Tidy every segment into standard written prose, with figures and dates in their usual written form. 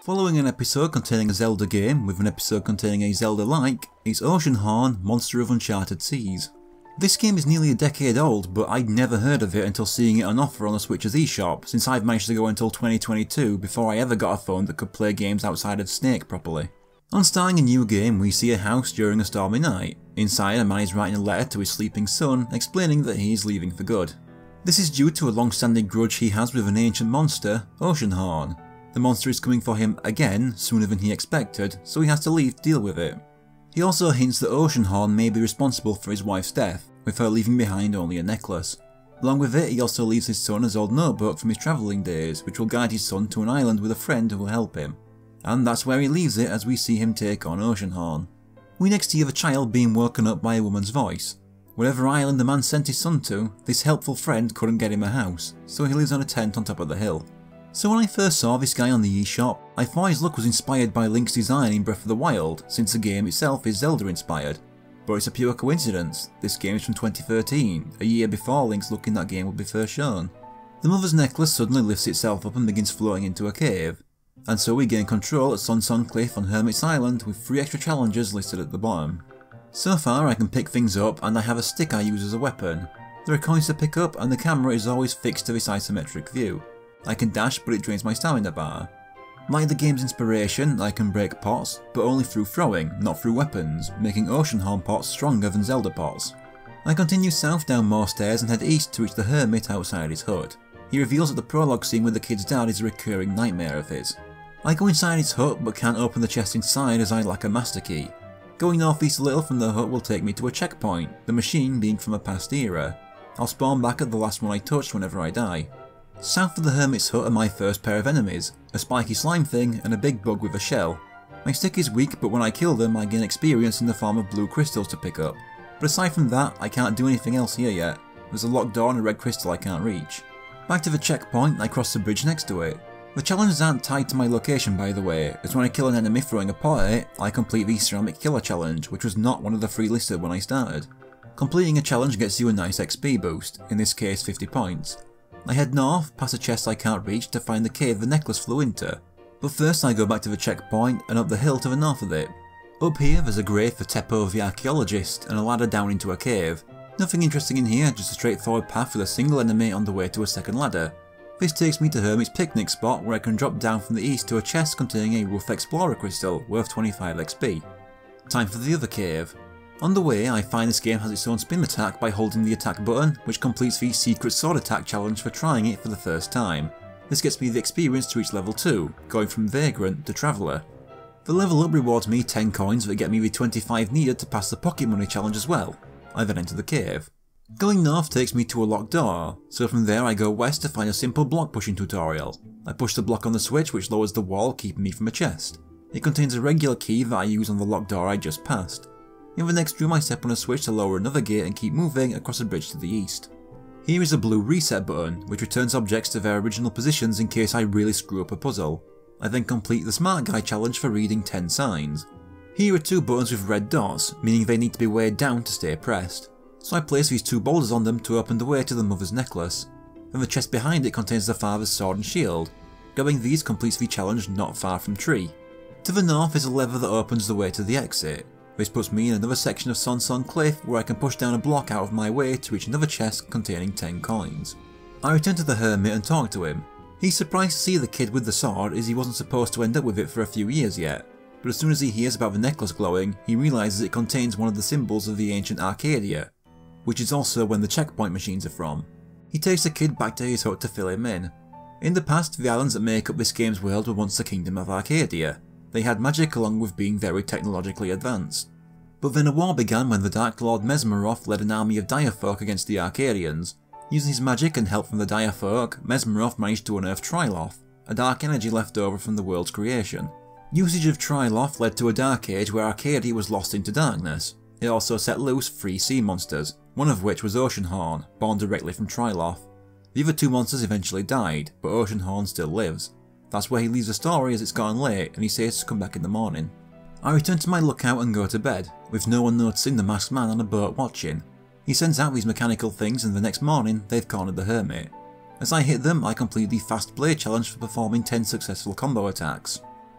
Following an episode containing a Zelda game with an episode containing a Zelda-like, is Oceanhorn, Monster of Uncharted Seas. This game is nearly a decade old, but I'd never heard of it until seeing it on offer on the Switch's eShop, since I've managed to go until 2022 before I ever got a phone that could play games outside of Snake properly. On starting a new game, we see a house during a stormy night. Inside, a man is writing a letter to his sleeping son, explaining that he is leaving for good. This is due to a long-standing grudge he has with an ancient monster, Oceanhorn. The monster is coming for him again, sooner than he expected, so he has to leave to deal with it. He also hints that Oceanhorn may be responsible for his wife's death, with her leaving behind only a necklace. Along with it, he also leaves his son his old notebook from his travelling days, which will guide his son to an island with a friend who will help him. And that's where he leaves it as we see him take on Oceanhorn. We next hear the child being woken up by a woman's voice. Whatever island the man sent his son to, this helpful friend couldn't get him a house, so he lives on a tent on top of the hill. So when I first saw this guy on the eShop, I thought his look was inspired by Link's design in Breath of the Wild, since the game itself is Zelda inspired. But it's a pure coincidence. This game is from 2013, a year before Link's look in that game would be first shown. The mother's necklace suddenly lifts itself up and begins floating into a cave, and so we gain control at Sunsun Cliff on Hermit's Island with 3 extra challenges listed at the bottom. So far I can pick things up and I have a stick I use as a weapon. There are coins to pick up and the camera is always fixed to this isometric view. I can dash, but it drains my stamina bar. Like the game's inspiration, I can break pots, but only through throwing, not through weapons, making Oceanhorn pots stronger than Zelda pots. I continue south down more stairs and head east to reach the hermit outside his hut. He reveals that the prologue scene with the kid's dad is a recurring nightmare of his. I go inside his hut, but can't open the chest inside as I lack a master key. Going northeast a little from the hut will take me to a checkpoint, the machine being from a past era. I'll spawn back at the last one I touched whenever I die. South of the hermit's hut are my first pair of enemies, a spiky slime thing and a big bug with a shell. My stick is weak, but when I kill them I gain experience in the form of blue crystals to pick up. But aside from that, I can't do anything else here yet. There's a locked door and a red crystal I can't reach. Back to the checkpoint, I cross the bridge next to it. The challenges aren't tied to my location by the way, as when I kill an enemy throwing a pot at it, I complete the ceramic killer challenge, which was not one of the 3 listed when I started. Completing a challenge gets you a nice XP boost, in this case 50 points. I head north, past a chest I can't reach to find the cave the necklace flew into, but first I go back to the checkpoint and up the hill to the north of it. Up here there's a grave for Teppo the archaeologist and a ladder down into a cave. Nothing interesting in here, just a straightforward path with a single enemy on the way to a second ladder. This takes me to Hermit's picnic spot where I can drop down from the east to a chest containing a rough explorer crystal worth 25 XP. Time for the other cave. On the way, I find this game has its own spin attack by holding the attack button, which completes the secret sword attack challenge for trying it for the first time. This gets me the experience to reach level 2, going from Vagrant to Traveller. The level up rewards me 10 coins that get me the 25 needed to pass the pocket money challenge as well. I then enter the cave. Going north takes me to a locked door, so from there I go west to find a simple block pushing tutorial. I push the block on the switch which lowers the wall, keeping me from a chest. It contains a regular key that I use on the locked door I just passed. In the next room I step on a switch to lower another gate and keep moving across a bridge to the east. Here is a blue reset button, which returns objects to their original positions in case I really screw up a puzzle. I then complete the smart guy challenge for reading 10 signs. Here are 2 buttons with red dots, meaning they need to be weighed down to stay pressed. So I place these 2 boulders on them to open the way to the mother's necklace. Then the chest behind it contains the father's sword and shield. Grabbing these completes the challenge not far from tree. To the north is a lever that opens the way to the exit. This puts me in another section of Sunsun Cliff where I can push down a block out of my way to reach another chest containing 10 coins. I return to the hermit and talk to him. He's surprised to see the kid with the sword as he wasn't supposed to end up with it for a few years yet, but as soon as he hears about the necklace glowing, he realises it contains one of the symbols of the ancient Arcadia, which is also when the checkpoint machines are from. He takes the kid back to his hut to fill him in. In the past, the islands that make up this game's world were once the Kingdom of Arcadia. They had magic along with being very technologically advanced. But then a war began when the Dark Lord Mesmeroth led an army of Direfolk against the Arcadians. Using his magic and help from the Direfolk, Mesmeroth managed to unearth Triloth, a dark energy left over from the world's creation. Usage of Triloth led to a dark age where Arcadia was lost into darkness. It also set loose 3 sea monsters, one of which was Oceanhorn, born directly from Triloth. The other 2 monsters eventually died, but Oceanhorn still lives. That's where he leaves the story as it's gone late and he says to come back in the morning. I return to my lookout and go to bed, with no one noticing the masked man on a boat watching. He sends out these mechanical things and the next morning they've cornered the hermit. As I hit them, I complete the fast blade challenge for performing 10 successful combo attacks.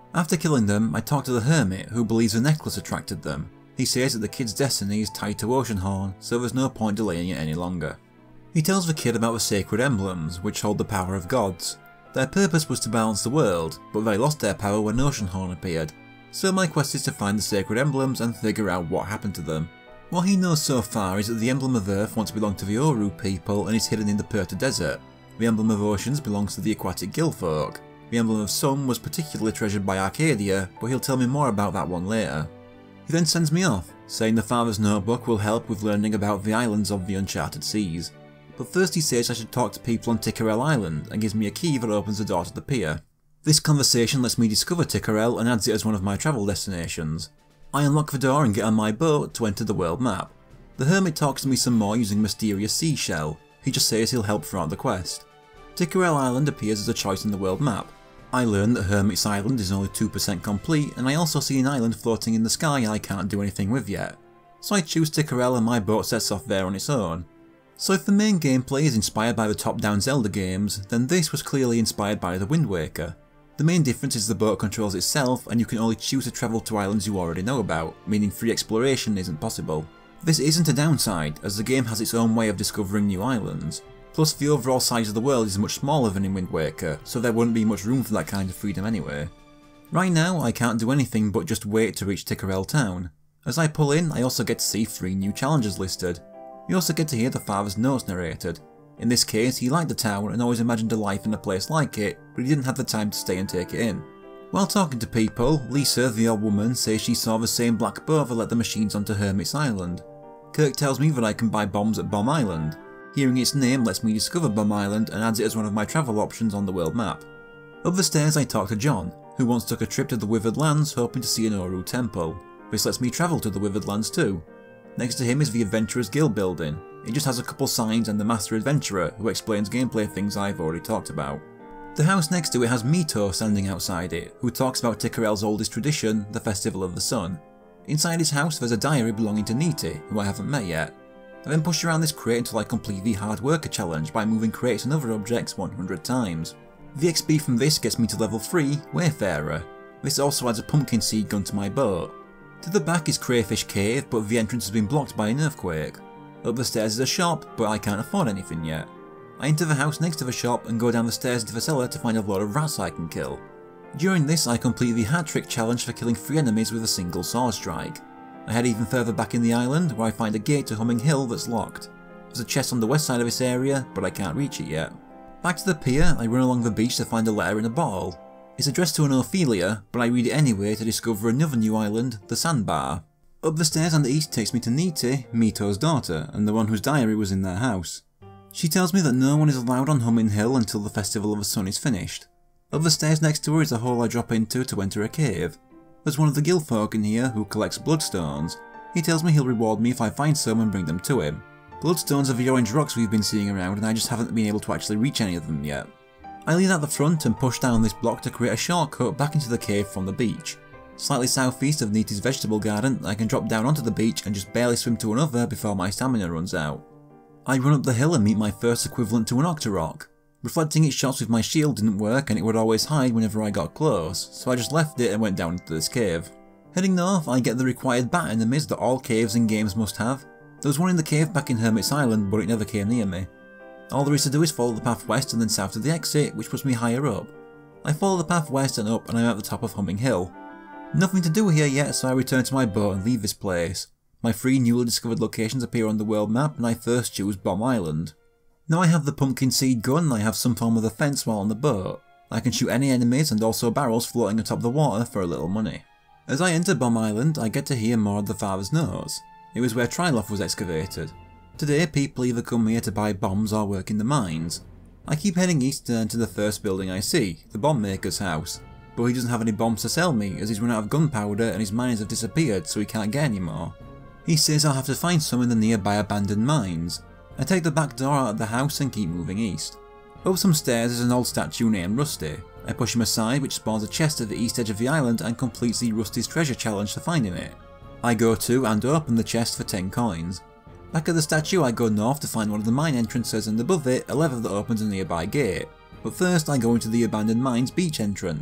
After killing them, I talk to the hermit who believes a necklace attracted them. He says that the kid's destiny is tied to Oceanhorn, so there's no point delaying it any longer. He tells the kid about the sacred emblems, which hold the power of gods. Their purpose was to balance the world, but they lost their power when Oceanhorn appeared. So my quest is to find the sacred emblems and figure out what happened to them. What he knows so far is that the emblem of Earth once belonged to the Oru people and is hidden in the Perta Desert. The emblem of Oceans belongs to the aquatic Gilfolk. The emblem of Sun was particularly treasured by Arcadia, but he'll tell me more about that one later. He then sends me off, saying the father's notebook will help with learning about the islands of the Uncharted Seas. But first he says I should talk to people on Tikkarel Island and gives me a key that opens the door to the pier. This conversation lets me discover Tikkarel and adds it as one of my travel destinations. I unlock the door and get on my boat to enter the world map. The hermit talks to me some more using mysterious seashell. He just says he'll help throughout the quest. Tikkarel Island appears as a choice in the world map. I learn that Hermit's Island is only 2% complete, and I also see an island floating in the sky I can't do anything with yet. So I choose Tikkarel and my boat sets off there on its own. So if the main gameplay is inspired by the top-down Zelda games, then this was clearly inspired by the Wind Waker. The main difference is the boat controls itself and you can only choose to travel to islands you already know about, meaning free exploration isn't possible. This isn't a downside, as the game has its own way of discovering new islands. Plus the overall size of the world is much smaller than in Wind Waker, so there wouldn't be much room for that kind of freedom anyway. Right now I can't do anything but just wait to reach Tikkarel town. As I pull in, I also get to see 3 new challenges listed. You also get to hear the father's notes narrated. In this case, he liked the town and always imagined a life in a place like it, but he didn't have the time to stay and take it in. While talking to people, Lisa, the old woman, says she saw the same black boat that let the machines onto Hermit's Island. Kirk tells me that I can buy bombs at Bomb Island. Hearing its name lets me discover Bomb Island and adds it as one of my travel options on the world map. Up the stairs I talk to John, who once took a trip to the Withered Lands hoping to see an Oru temple. This lets me travel to the Withered Lands too. Next to him is the Adventurers Guild building. It just has a couple signs and the Master Adventurer, who explains gameplay things I've already talked about. The house next to it has Mito standing outside it, who talks about Tikkarel's oldest tradition, the Festival of the Sun. Inside his house there's a diary belonging to Niti, who I haven't met yet. I then push around this crate until I complete the Hard Worker challenge by moving crates and other objects 100 times. The XP from this gets me to level 3, Wayfarer. This also adds a pumpkin seed gun to my boat. To the back is Crayfish Cave, but the entrance has been blocked by an earthquake. Up the stairs is a shop, but I can't afford anything yet. I enter the house next to the shop and go down the stairs to the cellar to find a lot of rats I can kill. During this I complete the Hat Trick challenge for killing 3 enemies with a single sword strike. I head even further back in the island, where I find a gate to Humming Hill that's locked. There's a chest on the west side of this area, but I can't reach it yet. Back to the pier, I run along the beach to find a letter in a bottle. It's addressed to an Ophelia, but I read it anyway to discover another new island, the Sandbar. Up the stairs and the east takes me to Niti, Mito's daughter, and the one whose diary was in their house. She tells me that no one is allowed on Humming Hill until the Festival of the Sun is finished. Up the stairs next to her is a hole I drop into to enter a cave. There's one of the Gilfolk in here who collects bloodstones. He tells me he'll reward me if I find some and bring them to him. Bloodstones are the orange rocks we've been seeing around and I just haven't been able to actually reach any of them yet. I lean out the front and push down this block to create a shortcut back into the cave from the beach. Slightly southeast of Niti's vegetable garden, I can drop down onto the beach and just barely swim to another before my stamina runs out. I run up the hill and meet my first equivalent to an Octorok. Reflecting its shots with my shield didn't work and it would always hide whenever I got close, so I just left it and went down into this cave. Heading north, I get the required bat enemies that all caves and games must have. There was one in the cave back in Hermit's Island, but it never came near me. All there is to do is follow the path west and then south to the exit, which puts me higher up. I follow the path west and up and I'm at the top of Humming Hill. Nothing to do here yet, so I return to my boat and leave this place. My 3 newly discovered locations appear on the world map and I first choose Bomb Island. Now I have the pumpkin seed gun, I have some form of defense while on the boat. I can shoot any enemies and also barrels floating atop the water for a little money. As I enter Bomb Island, I get to hear more of the father's notes. It was where Trilov was excavated. Today people either come here to buy bombs or work in the mines. I keep heading east and enter the first building I see, the bomb maker's house. But he doesn't have any bombs to sell me as he's run out of gunpowder and his mines have disappeared so he can't get any more. He says I'll have to find some in the nearby abandoned mines. I take the back door out of the house and keep moving east. Up some stairs is an old statue named Rusty. I push him aside, which spawns a chest at the east edge of the island and completes the Rusty's treasure challenge to finding it. I go to and open the chest for 10 coins. Back at the statue I go north to find one of the mine entrances and above it a lever that opens a nearby gate. But first I go into the abandoned mines beach entrance.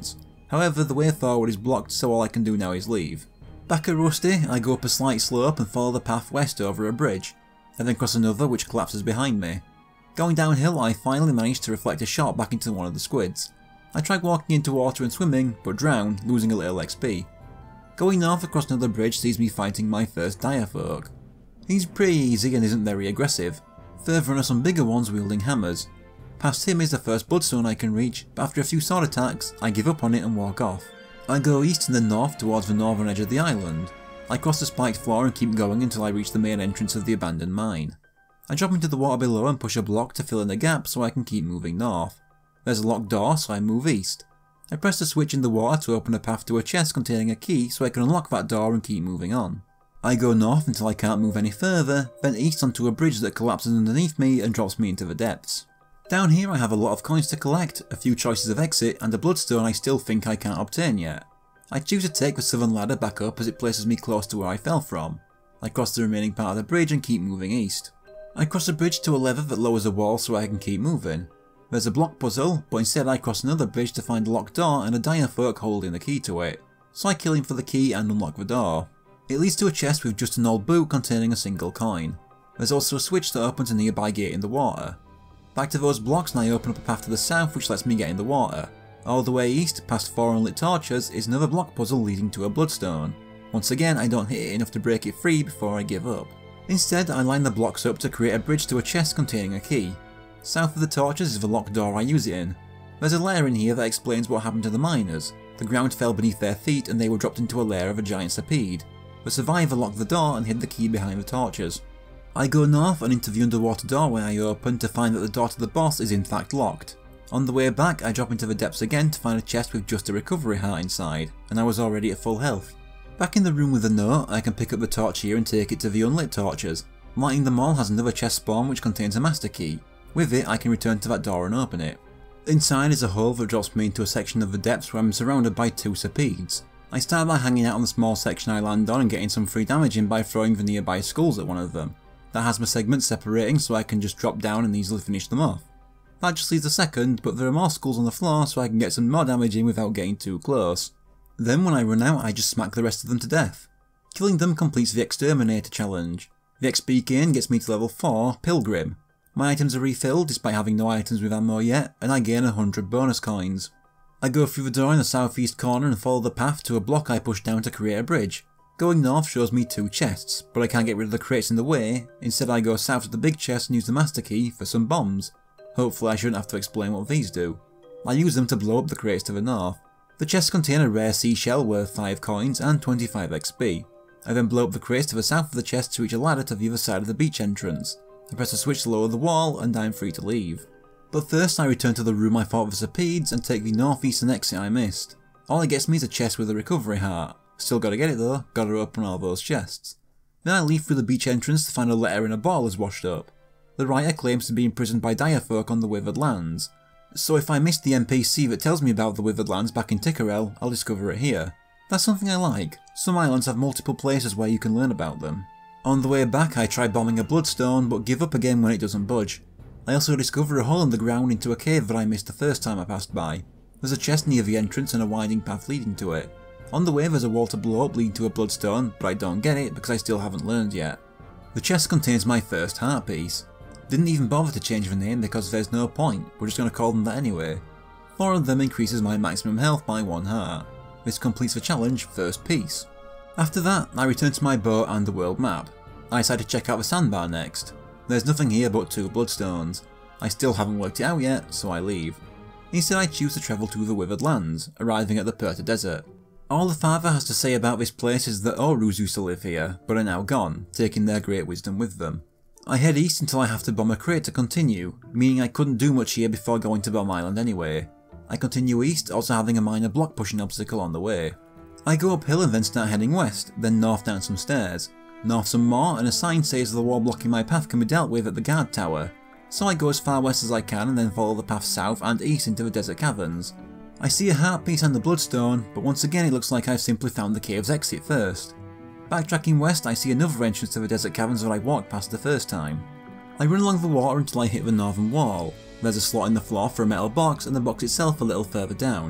However, the way forward is blocked, so all I can do now is leave. Back at Rusty, I go up a slight slope and follow the path west over a bridge, and then cross another which collapses behind me. Going downhill, I finally manage to reflect a shot back into one of the squids. I tried walking into water and swimming, but drowned, losing a little XP. Going north across another bridge sees me fighting my first Direfolk. He's pretty easy and isn't very aggressive. Further on are some bigger ones wielding hammers. Past him is the first bloodstone I can reach, but after a few sword attacks, I give up on it and walk off. I go east and then north towards the northern edge of the island. I cross the spiked floor and keep going until I reach the main entrance of the abandoned mine. I drop into the water below and push a block to fill in a gap so I can keep moving north. There's a locked door, so I move east. I press the switch in the water to open a path to a chest containing a key so I can unlock that door and keep moving on. I go north until I can't move any further, then east onto a bridge that collapses underneath me and drops me into the depths. Down here I have a lot of coins to collect, a few choices of exit, and a bloodstone I still think I can't obtain yet. I choose to take the southern ladder back up as it places me close to where I fell from. I cross the remaining part of the bridge and keep moving east. I cross a bridge to a lever that lowers a wall so I can keep moving. There's a block puzzle, but instead I cross another bridge to find a locked door and a Direfolk holding the key to it, so I kill him for the key and unlock the door. It leads to a chest with just an old boot containing a single coin. There's also a switch that opens a nearby gate in the water. Back to those blocks and I open up a path to the south which lets me get in the water. All the way east, past 4 unlit torches, is another block puzzle leading to a bloodstone. Once again I don't hit it enough to break it free before I give up. Instead I line the blocks up to create a bridge to a chest containing a key. South of the torches is the locked door I use it in. There's a layer in here that explains what happened to the miners. The ground fell beneath their feet and they were dropped into a lair of a giant sapede. The survivor locked the door and hid the key behind the torches. I go north and into the underwater doorway I open to find that the door to the boss is in fact locked. On the way back I drop into the depths again to find a chest with just a recovery heart inside, and I was already at full health. Back in the room with the note, I can pick up the torch here and take it to the unlit torches. Lighting them all has another chest spawn which contains a master key. With it I can return to that door and open it. Inside is a hole that drops me into a section of the depths where I'm surrounded by 2 sapedes. I start by hanging out on the small section I land on and getting some free damage in by throwing the nearby skulls at one of them. That has my segments separating so I can just drop down and easily finish them off. That just leaves the second, but there are more skulls on the floor so I can get some more damage in without getting too close. Then when I run out I just smack the rest of them to death. Killing them completes the Exterminator challenge. The XP gain gets me to level 4, Pilgrim. My items are refilled despite having no items with ammo yet, and I gain 100 bonus coins. I go through the door in the southeast corner and follow the path to a block I push down to create a bridge. Going north shows me 2 chests, but I can't get rid of the crates in the way. Instead I go south to the big chest and use the master key for some bombs. Hopefully I shouldn't have to explain what these do. I use them to blow up the crates to the north. The chests contain a rare seashell worth 5 coins and 25 XP. I then blow up the crates to the south of the chest to reach a ladder to the other side of the beach entrance. I press a switch to lower the wall and I'm free to leave. But first I return to the room I fought with the sapedes and take the northeastern exit I missed. All it gets me is a chest with a recovery heart. Still gotta get it though, gotta open all those chests. Then I leave through the beach entrance to find a letter in a bottle is washed up. The writer claims to be imprisoned by Direfolk on the Withered Lands. So if I missed the NPC that tells me about the Withered Lands back in Tikkarel, I'll discover it here. That's something I like. Some islands have multiple places where you can learn about them. On the way back I try bombing a bloodstone but give up again when it doesn't budge. I also discover a hole in the ground into a cave that I missed the first time I passed by. There's a chest near the entrance and a winding path leading to it. On the way there's a wall to blow up leading to a bloodstone, but I don't get it because I still haven't learned yet. The chest contains my first heart piece. Didn't even bother to change the name because there's no point, we're just going to call them that anyway. 4 of them increases my maximum health by 1 heart. This completes the challenge first piece. After that I return to my boat and the world map. I decide to check out the sandbar next. There's nothing here but 2 bloodstones. I still haven't worked it out yet, so I leave. Instead I choose to travel to the Withered Lands, arriving at the Perta Desert. All the father has to say about this place is that Orus used to live here, but are now gone, taking their great wisdom with them. I head east until I have to bomb a crate to continue, meaning I couldn't do much here before going to Bomb Island anyway. I continue east, also having a minor block pushing obstacle on the way. I go uphill and then start heading west, then north down some stairs. North some more, and a sign says the wall blocking my path can be dealt with at the guard tower. So I go as far west as I can and then follow the path south and east into the desert caverns. I see a heart piece and the bloodstone, but once again it looks like I've simply found the cave's exit first. Backtracking west I see another entrance to the desert caverns that I walked past the first time. I run along the water until I hit the northern wall. There's a slot in the floor for a metal box and the box itself a little further down.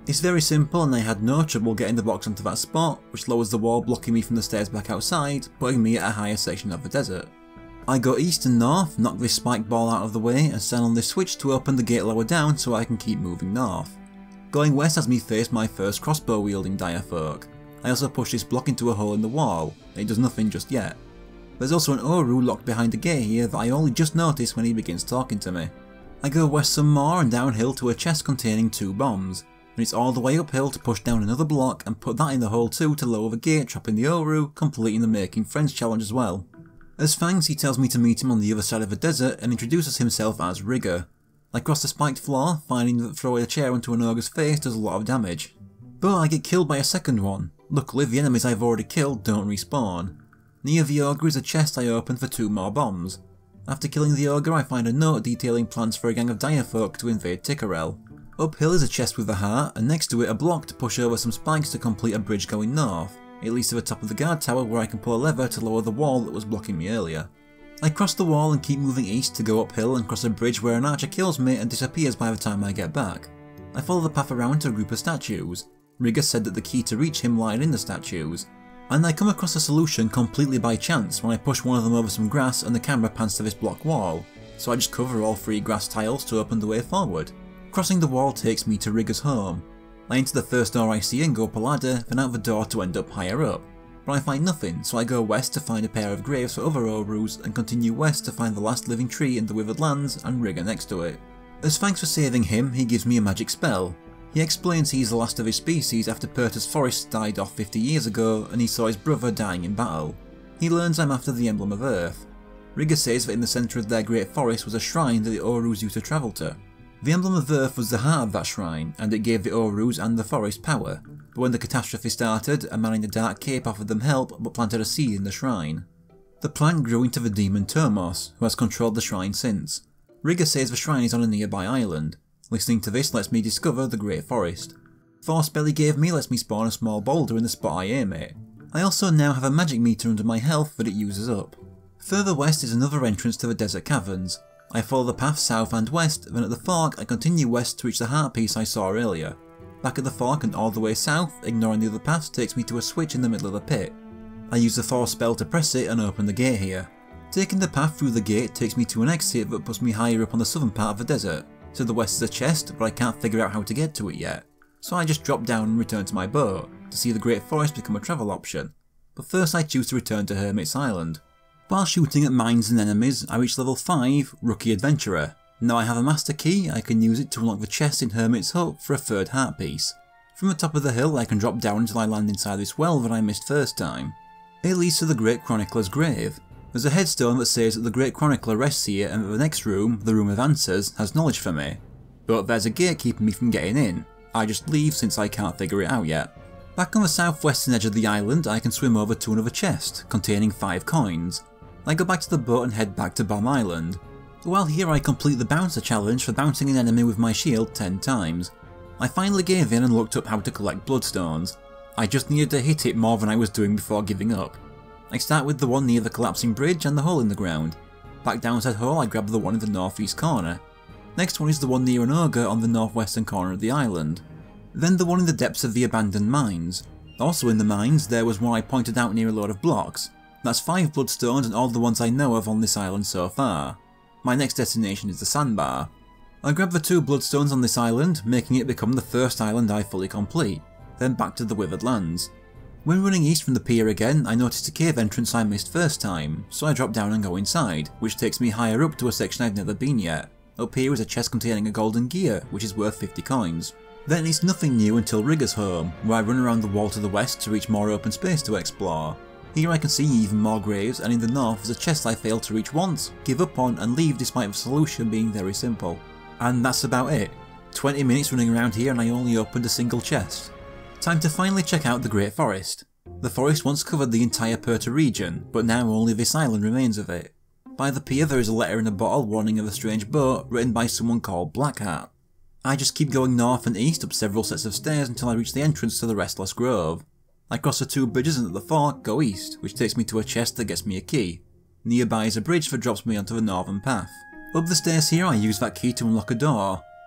It's very simple and I had no trouble getting the box onto that spot, which lowers the wall blocking me from the stairs back outside, putting me at a higher section of the desert. I go east and north, knock this spike ball out of the way and stand on this switch to open the gate lower down so I can keep moving north. Going west has me face my first crossbow wielding direfolk. I also push this block into a hole in the wall, it does nothing just yet. There's also an Oru locked behind a gate here that I only just notice when he begins talking to me. I go west some more and downhill to a chest containing 2 bombs. And it's all the way uphill to push down another block and put that in the hole too to lower the gate, trapping the Oru, completing the Making Friends challenge as well. As thanks, he tells me to meet him on the other side of the desert and introduces himself as Rigger. I cross the spiked floor, finding that throwing a chair onto an ogre's face does a lot of damage. But I get killed by a second one. Luckily the enemies I've already killed don't respawn. Near the ogre is a chest I open for 2 more bombs. After killing the ogre I find a note detailing plans for a gang of direfolk to invade Tikkarel. Uphill is a chest with a heart, and next to it a block to push over some spikes to complete a bridge going north. It leads to the top of the guard tower where I can pull a lever to lower the wall that was blocking me earlier. I cross the wall and keep moving east to go uphill and cross a bridge where an archer kills me and disappears by the time I get back. I follow the path around to a group of statues. Rigger said that the key to reach him lied in the statues. And I come across a solution completely by chance when I push one of them over some grass and the camera pans to this block wall. So I just cover all 3 grass tiles to open the way forward. Crossing the wall takes me to Rigger's home. I enter the first door I see and go up a ladder, then out the door to end up higher up. But I find nothing, so I go west to find a pair of graves for other Orus and continue west to find the last living tree in the Withered Lands and Rigger next to it. As thanks for saving him, he gives me a magic spell. He explains he's the last of his species after Perta's forest died off 50 years ago and he saw his brother dying in battle. He learns I'm after the Emblem of Earth. Rigger says that in the centre of their great forest was a shrine that the Orus used to travel to. The Emblem of Earth was the heart of that shrine, and it gave the Orus and the forest power, but when the catastrophe started, a man in a dark cape offered them help but planted a seed in the shrine. The plant grew into the demon Termos, who has controlled the shrine since. Rigger says the shrine is on a nearby island. Listening to this lets me discover the Great Forest. Force Spell he gave me lets me spawn a small boulder in the spot I aim at. I also now have a magic meter under my health that it uses up. Further west is another entrance to the desert caverns. I follow the path south and west, then at the fork I continue west to reach the heart piece I saw earlier. Back at the fork and all the way south, ignoring the other path, takes me to a switch in the middle of the pit. I use the Force Spell to press it and open the gate here. Taking the path through the gate takes me to an exit that puts me higher up on the southern part of the desert. To the west is a chest, but I can't figure out how to get to it yet. So I just drop down and return to my boat, to see the Great Forest become a travel option. But first I choose to return to Hermit's Island. While shooting at mines and enemies, I reach level 5, Rookie Adventurer. Now I have a master key, I can use it to unlock the chest in Hermit's Hut for a 3rd heart piece. From the top of the hill I can drop down until I land inside this well that I missed first time. It leads to the Great Chronicler's grave. There's a headstone that says that the Great Chronicler rests here and that the next room, the Room of Answers, has knowledge for me. But there's a gate keeping me from getting in. I just leave since I can't figure it out yet. Back on the southwestern edge of the island I can swim over to another chest, containing 5 coins. I go back to the boat and head back to Bomb Island. While here I complete the bouncer challenge for bouncing an enemy with my shield 10 times. I finally gave in and looked up how to collect bloodstones. I just needed to hit it more than I was doing before giving up. I start with the one near the collapsing bridge and the hole in the ground. Back down said hole I grab the one in the northeast corner. Next one is the one near an ogre on the northwestern corner of the island. Then the one in the depths of the abandoned mines. Also in the mines there was one I pointed out near a load of blocks. That's 5 bloodstones and all the ones I know of on this island so far. My next destination is the sandbar. I grab the 2 bloodstones on this island, making it become the first island I fully complete, then back to the Withered Lands. When running east from the pier again, I noticed a cave entrance I missed first time, so I drop down and go inside, which takes me higher up to a section I've never been yet. Up here is a chest containing a golden gear, which is worth 50 coins. Then it's nothing new until Rigger's home, where I run around the wall to the west to reach more open space to explore. Here I can see even more graves, and in the north is a chest I failed to reach once, give up on and leave despite the solution being very simple. And that's about it. 20 minutes running around here and I only opened a single chest. Time to finally check out the Great Forest. The forest once covered the entire Perta region, but now only this island remains of it. By the pier there is a letter in a bottle warning of a strange boat written by someone called Blackheart. I just keep going north and east up several sets of stairs until I reach the entrance to the Restless Grove. I cross the 2 bridges and at the fork go east, which takes me to a chest that gets me a key. Nearby is a bridge that drops me onto the northern path. Up the stairs here I use that key to unlock a door.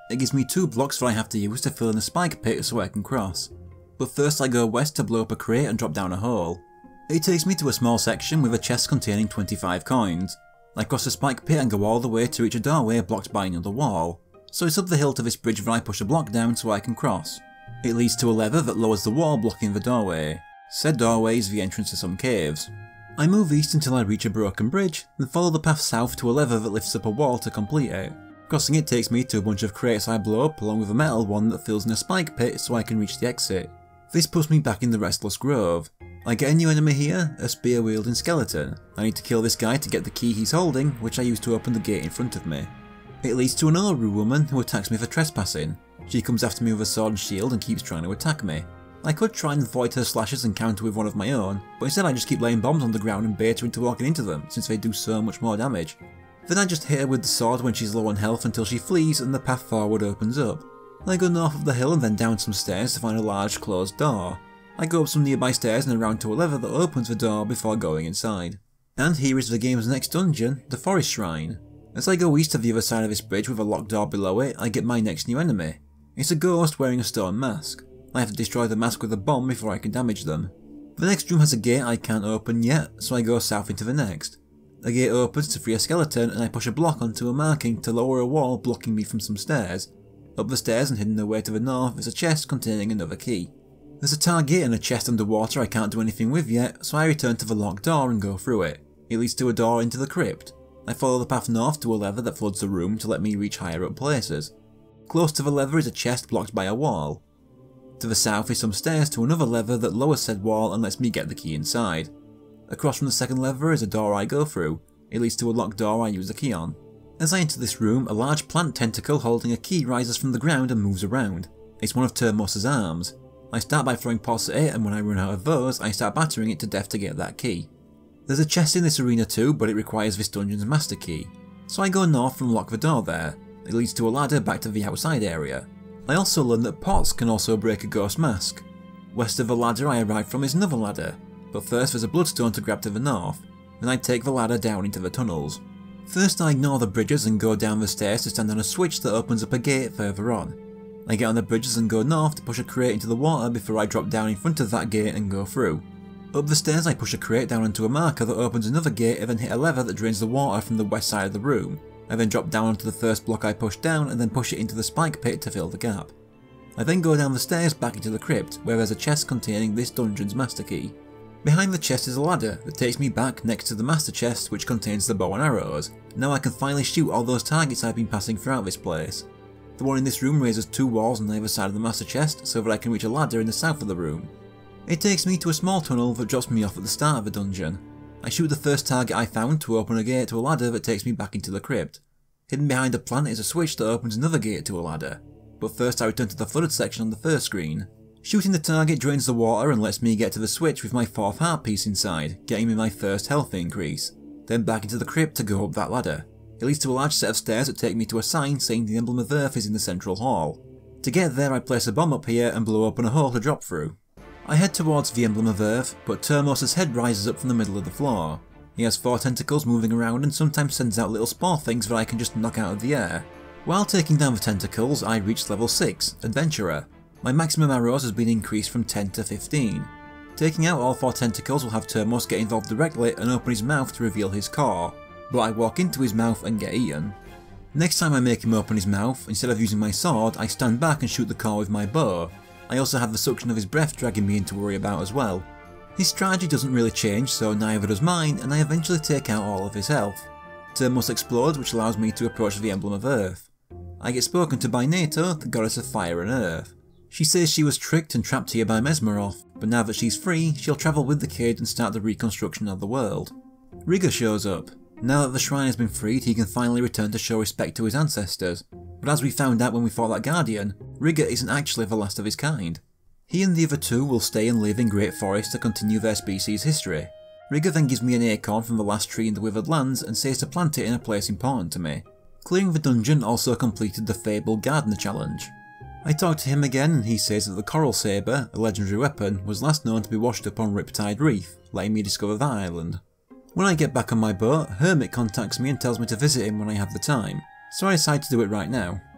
It gives me 2 blocks that I have to use to fill in a spike pit so I can cross. But first I go west to blow up a crate and drop down a hole. It takes me to a small section with a chest containing 25 coins. I cross the spike pit and go all the way to reach a doorway blocked by another wall. So it's up the hill to this bridge that I push a block down so I can cross. It leads to a lever that lowers the wall blocking the doorway. Said doorway is the entrance to some caves. I move east until I reach a broken bridge, then follow the path south to a lever that lifts up a wall to complete it. Crossing it takes me to a bunch of crates I blow up along with a metal one that fills in a spike pit so I can reach the exit. This puts me back in the Restless Grove. I get a new enemy here, a spear wielding skeleton. I need to kill this guy to get the key he's holding, which I use to open the gate in front of me. It leads to an Oru woman who attacks me for trespassing. She comes after me with a sword and shield and keeps trying to attack me. I could try and avoid her slashes and counter with one of my own, but instead I just keep laying bombs on the ground and bait her into walking into them, since they do so much more damage. Then I just hit her with the sword when she's low on health until she flees and the path forward opens up. I go north of the hill and then down some stairs to find a large closed door. I go up some nearby stairs and around to a lever that opens the door before going inside. And here is the game's next dungeon, the Forest Shrine. As I go east to the other side of this bridge with a locked door below it, I get my next new enemy. It's a ghost wearing a stone mask. I have to destroy the mask with a bomb before I can damage them. The next room has a gate I can't open yet, so I go south into the next. A gate opens to free a skeleton and I push a block onto a marking to lower a wall blocking me from some stairs. Up the stairs and hidden away to the north is a chest containing another key. There's a target and a chest underwater I can't do anything with yet, so I return to the locked door and go through it. It leads to a door into the crypt. I follow the path north to a lever that floods the room to let me reach higher up places. Close to the lever is a chest blocked by a wall. To the south is some stairs to another lever that lowers said wall and lets me get the key inside. Across from the second lever is a door I go through. It leads to a locked door I use the key on. As I enter this room, a large plant tentacle holding a key rises from the ground and moves around. It's one of Termos's arms. I start by throwing pots at it, and when I run out of those, I start battering it to death to get that key. There's a chest in this arena too, but it requires this dungeon's master key. So I go north and lock the door there. It leads to a ladder back to the outside area. I also learn that pots can also break a ghost mask. West of the ladder I arrive from is another ladder, but first there's a bloodstone to grab to the north, then I take the ladder down into the tunnels. First I ignore the bridges and go down the stairs to stand on a switch that opens up a gate further on. I get on the bridges and go north to push a crate into the water before I drop down in front of that gate and go through. Up the stairs I push a crate down onto a marker that opens another gate and then hit a lever that drains the water from the west side of the room. I then drop down onto the first block I push down and then push it into the spike pit to fill the gap. I then go down the stairs back into the crypt where there's a chest containing this dungeon's master key. Behind the chest is a ladder that takes me back next to the master chest which contains the bow and arrows. Now I can finally shoot all those targets I've been passing throughout this place. The one in this room raises 2 walls on either side of the master chest so that I can reach a ladder in the south of the room. It takes me to a small tunnel that drops me off at the start of the dungeon. I shoot the first target I found to open a gate to a ladder that takes me back into the crypt. Hidden behind a plant is a switch that opens another gate to a ladder. But first I return to the flooded section on the first screen. Shooting the target drains the water and lets me get to the switch with my 4th heart piece inside, getting me my first health increase. Then back into the crypt to go up that ladder. It leads to a large set of stairs that take me to a sign saying the Emblem of Earth is in the central hall. To get there I place a bomb up here and blow open a hole to drop through. I head towards the Emblem of Earth, but Termos's head rises up from the middle of the floor. He has 4 tentacles moving around and sometimes sends out little spore things that I can just knock out of the air. While taking down the tentacles, I reached level 6, Adventurer. My maximum arrows has been increased from 10 to 15. Taking out all 4 tentacles will have Termos get involved directly and open his mouth to reveal his core, but I walk into his mouth and get eaten. Next time I make him open his mouth, instead of using my sword, I stand back and shoot the core with my bow. I also have the suction of his breath dragging me in to worry about as well. His strategy doesn't really change, so neither does mine, and I eventually take out all of his health. Termos explodes, which allows me to approach the Emblem of Earth. I get spoken to by Nato, the goddess of fire and earth. She says she was tricked and trapped here by Mesmeroth, but now that she's free, she'll travel with the kid and start the reconstruction of the world. Rigger shows up. Now that the shrine has been freed, he can finally return to show respect to his ancestors, but as we found out when we fought that Guardian, Rigger isn't actually the last of his kind. He and the other 2 will stay and live in Great Forest to continue their species' history. Rigger then gives me an acorn from the last tree in the Withered Lands and says to plant it in a place important to me. Clearing the dungeon also completed the Fable Gardener challenge. I talk to him again and he says that the Coral Sabre, a legendary weapon, was last known to be washed up on Riptide Reef, letting me discover that island. When I get back on my boat, Hermit contacts me and tells me to visit him when I have the time, so I decide to do it right now.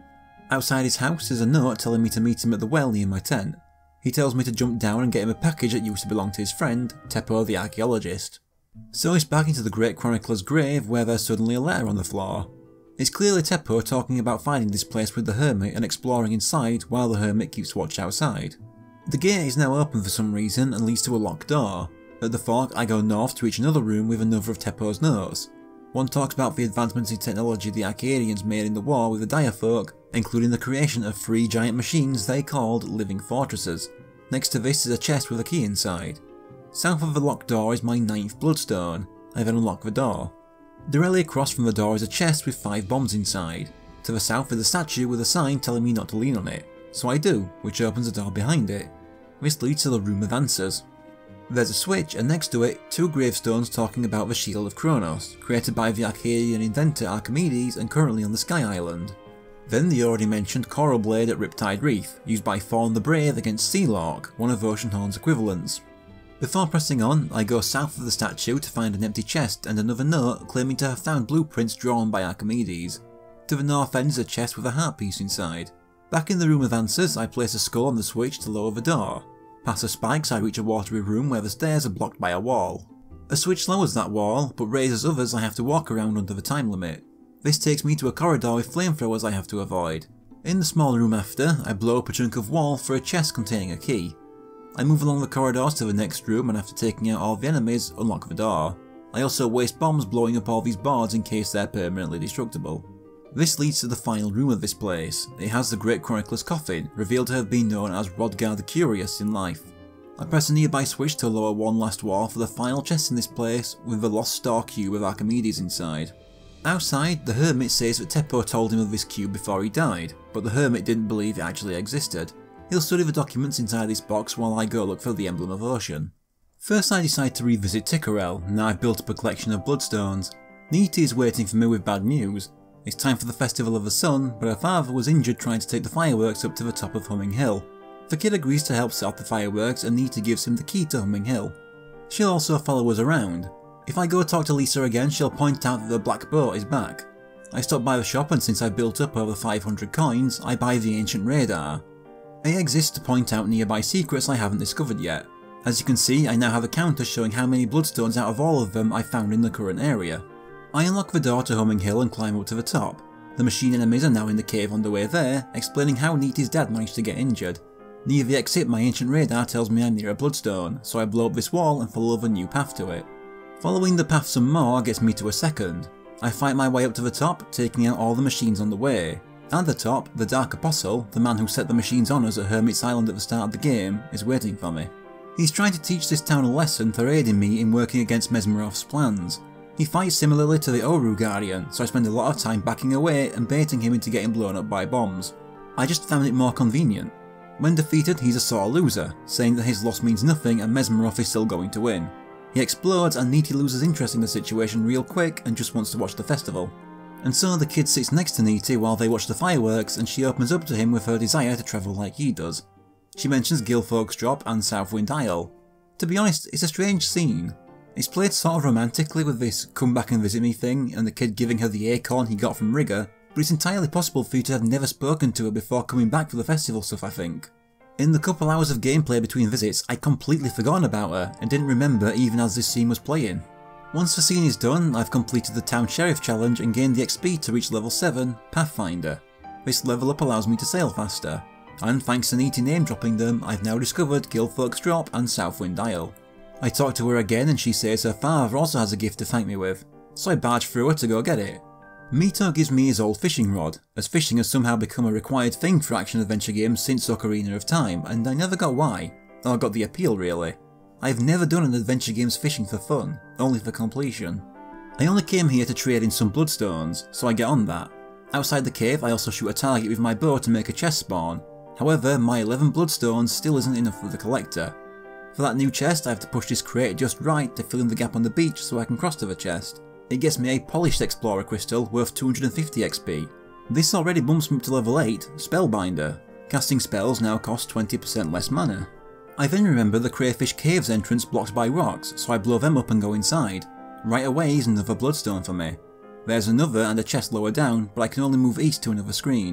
Outside his house is a note telling me to meet him at the well near my tent. He tells me to jump down and get him a package that used to belong to his friend, Teppo the archaeologist. So he's back into the great chronicler's grave where there's suddenly a letter on the floor. It's clearly Teppo talking about finding this place with the hermit and exploring inside while the hermit keeps watch outside. The gate is now open for some reason and leads to a locked door. At the fork I go north to reach another room with another of Teppo's notes. One talks about the advancements in technology the Arcadians made in the war with the Dire folk, including the creation of 3 giant machines they called living fortresses. Next to this is a chest with a key inside. South of the locked door is my 9th bloodstone. I then unlock the door. Directly across from the door is a chest with 5 bombs inside. To the south is a statue with a sign telling me not to lean on it, so I do, which opens a door behind it. This leads to the Room of Answers. There's a switch and next to it 2 gravestones talking about the Shield of Kronos, created by the Arcadian inventor Archimedes and currently on the Sky Island. Then the already mentioned Coral Blade at Riptide Reef, used by Thorn the Brave against Sealork, one of Oceanhorn's equivalents. Before pressing on, I go south of the statue to find an empty chest and another note claiming to have found blueprints drawn by Archimedes. To the north end is a chest with a heart piece inside. Back in the Room of Answers, I place a skull on the switch to lower the door. Past the spikes I reach a watery room where the stairs are blocked by a wall. A switch lowers that wall, but raises others I have to walk around under the time limit. This takes me to a corridor with flamethrowers I have to avoid. In the small room after, I blow up a chunk of wall for a chest containing a key. I move along the corridors to the next room and after taking out all the enemies, unlock the door. I also waste bombs blowing up all these boards in case they're permanently destructible. This leads to the final room of this place. It has the Great Chronicler's coffin, revealed to have been known as Rodgar the Curious in life. I press a nearby switch to lower one last wall for the final chest in this place, with the Lost Star cube of Archimedes inside. Outside, the hermit says that Teppo told him of this cube before he died, but the hermit didn't believe it actually existed. He'll study the documents inside this box while I go look for the Emblem of Ocean. First I decide to revisit Tikkurel, now I've built up a collection of bloodstones. Niti is waiting for me with bad news. It's time for the Festival of the Sun, but her father was injured trying to take the fireworks up to the top of Humming Hill. The kid agrees to help set off the fireworks and Niti gives him the key to Humming Hill. She'll also follow us around. If I go talk to Lisa again, she'll point out that the black boat is back. I stop by the shop and since I've built up over 500 coins, I buy the ancient radar. It exists to point out nearby secrets I haven't discovered yet. As you can see, I now have a counter showing how many bloodstones out of all of them I've found in the current area. I unlock the door to Humming Hill and climb up to the top. The machine enemies are now in the cave on the way there, explaining how Niti's dad managed to get injured. Near the exit, my ancient radar tells me I'm near a bloodstone, so I blow up this wall and follow the new path to it. Following the path some more gets me to a second. I fight my way up to the top, taking out all the machines on the way. At the top, the Dark Apostle, the man who set the machines on us at Hermit's Island at the start of the game, is waiting for me. He's trying to teach this town a lesson for aiding me in working against Mesmerov's plans. He fights similarly to the Oru Guardian, so I spend a lot of time backing away and baiting him into getting blown up by bombs. I just found it more convenient. When defeated, he's a sore loser, saying that his loss means nothing and Mesmerov is still going to win. He explodes and Niti loses interest in the situation real quick and just wants to watch the festival. And so the kid sits next to Niti while they watch the fireworks and she opens up to him with her desire to travel like he does. She mentions Gilfolk's Drop and Southwind Isle. To be honest, it's a strange scene. It's played sort of romantically with this come back and visit me thing and the kid giving her the acorn he got from Rigger, but it's entirely possible for you to have never spoken to her before coming back for the festival stuff I think. In the couple hours of gameplay between visits, I'd completely forgotten about her and didn't remember even as this scene was playing. Once the scene is done, I've completed the Town Sheriff challenge and gained the XP to reach level 7, Pathfinder. This level up allows me to sail faster, and thanks to Niti name dropping them, I've now discovered Gilfolk's Drop and Southwind Isle. I talk to her again and she says her father also has a gift to thank me with, so I barge through her to go get it. Mito gives me his old fishing rod, as fishing has somehow become a required thing for action-adventure games since Ocarina of Time, and I never got why, or got the appeal really. I've never done an adventure game's fishing for fun, only for completion. I only came here to trade in some bloodstones, so I get on that. Outside the cave I also shoot a target with my bow to make a chest spawn, however my 11 bloodstones still isn't enough for the collector. For that new chest I have to push this crate just right to fill in the gap on the beach so I can cross to the chest. It gets me a Polished Explorer Crystal worth 250 XP. This already bumps me up to level 8, Spellbinder. Casting spells now cost 20% less mana. I then remember the Crayfish Cave's entrance blocked by rocks, so I blow them up and go inside. Right away is another bloodstone for me. There's another and a chest lower down, but I can only move east to another screen.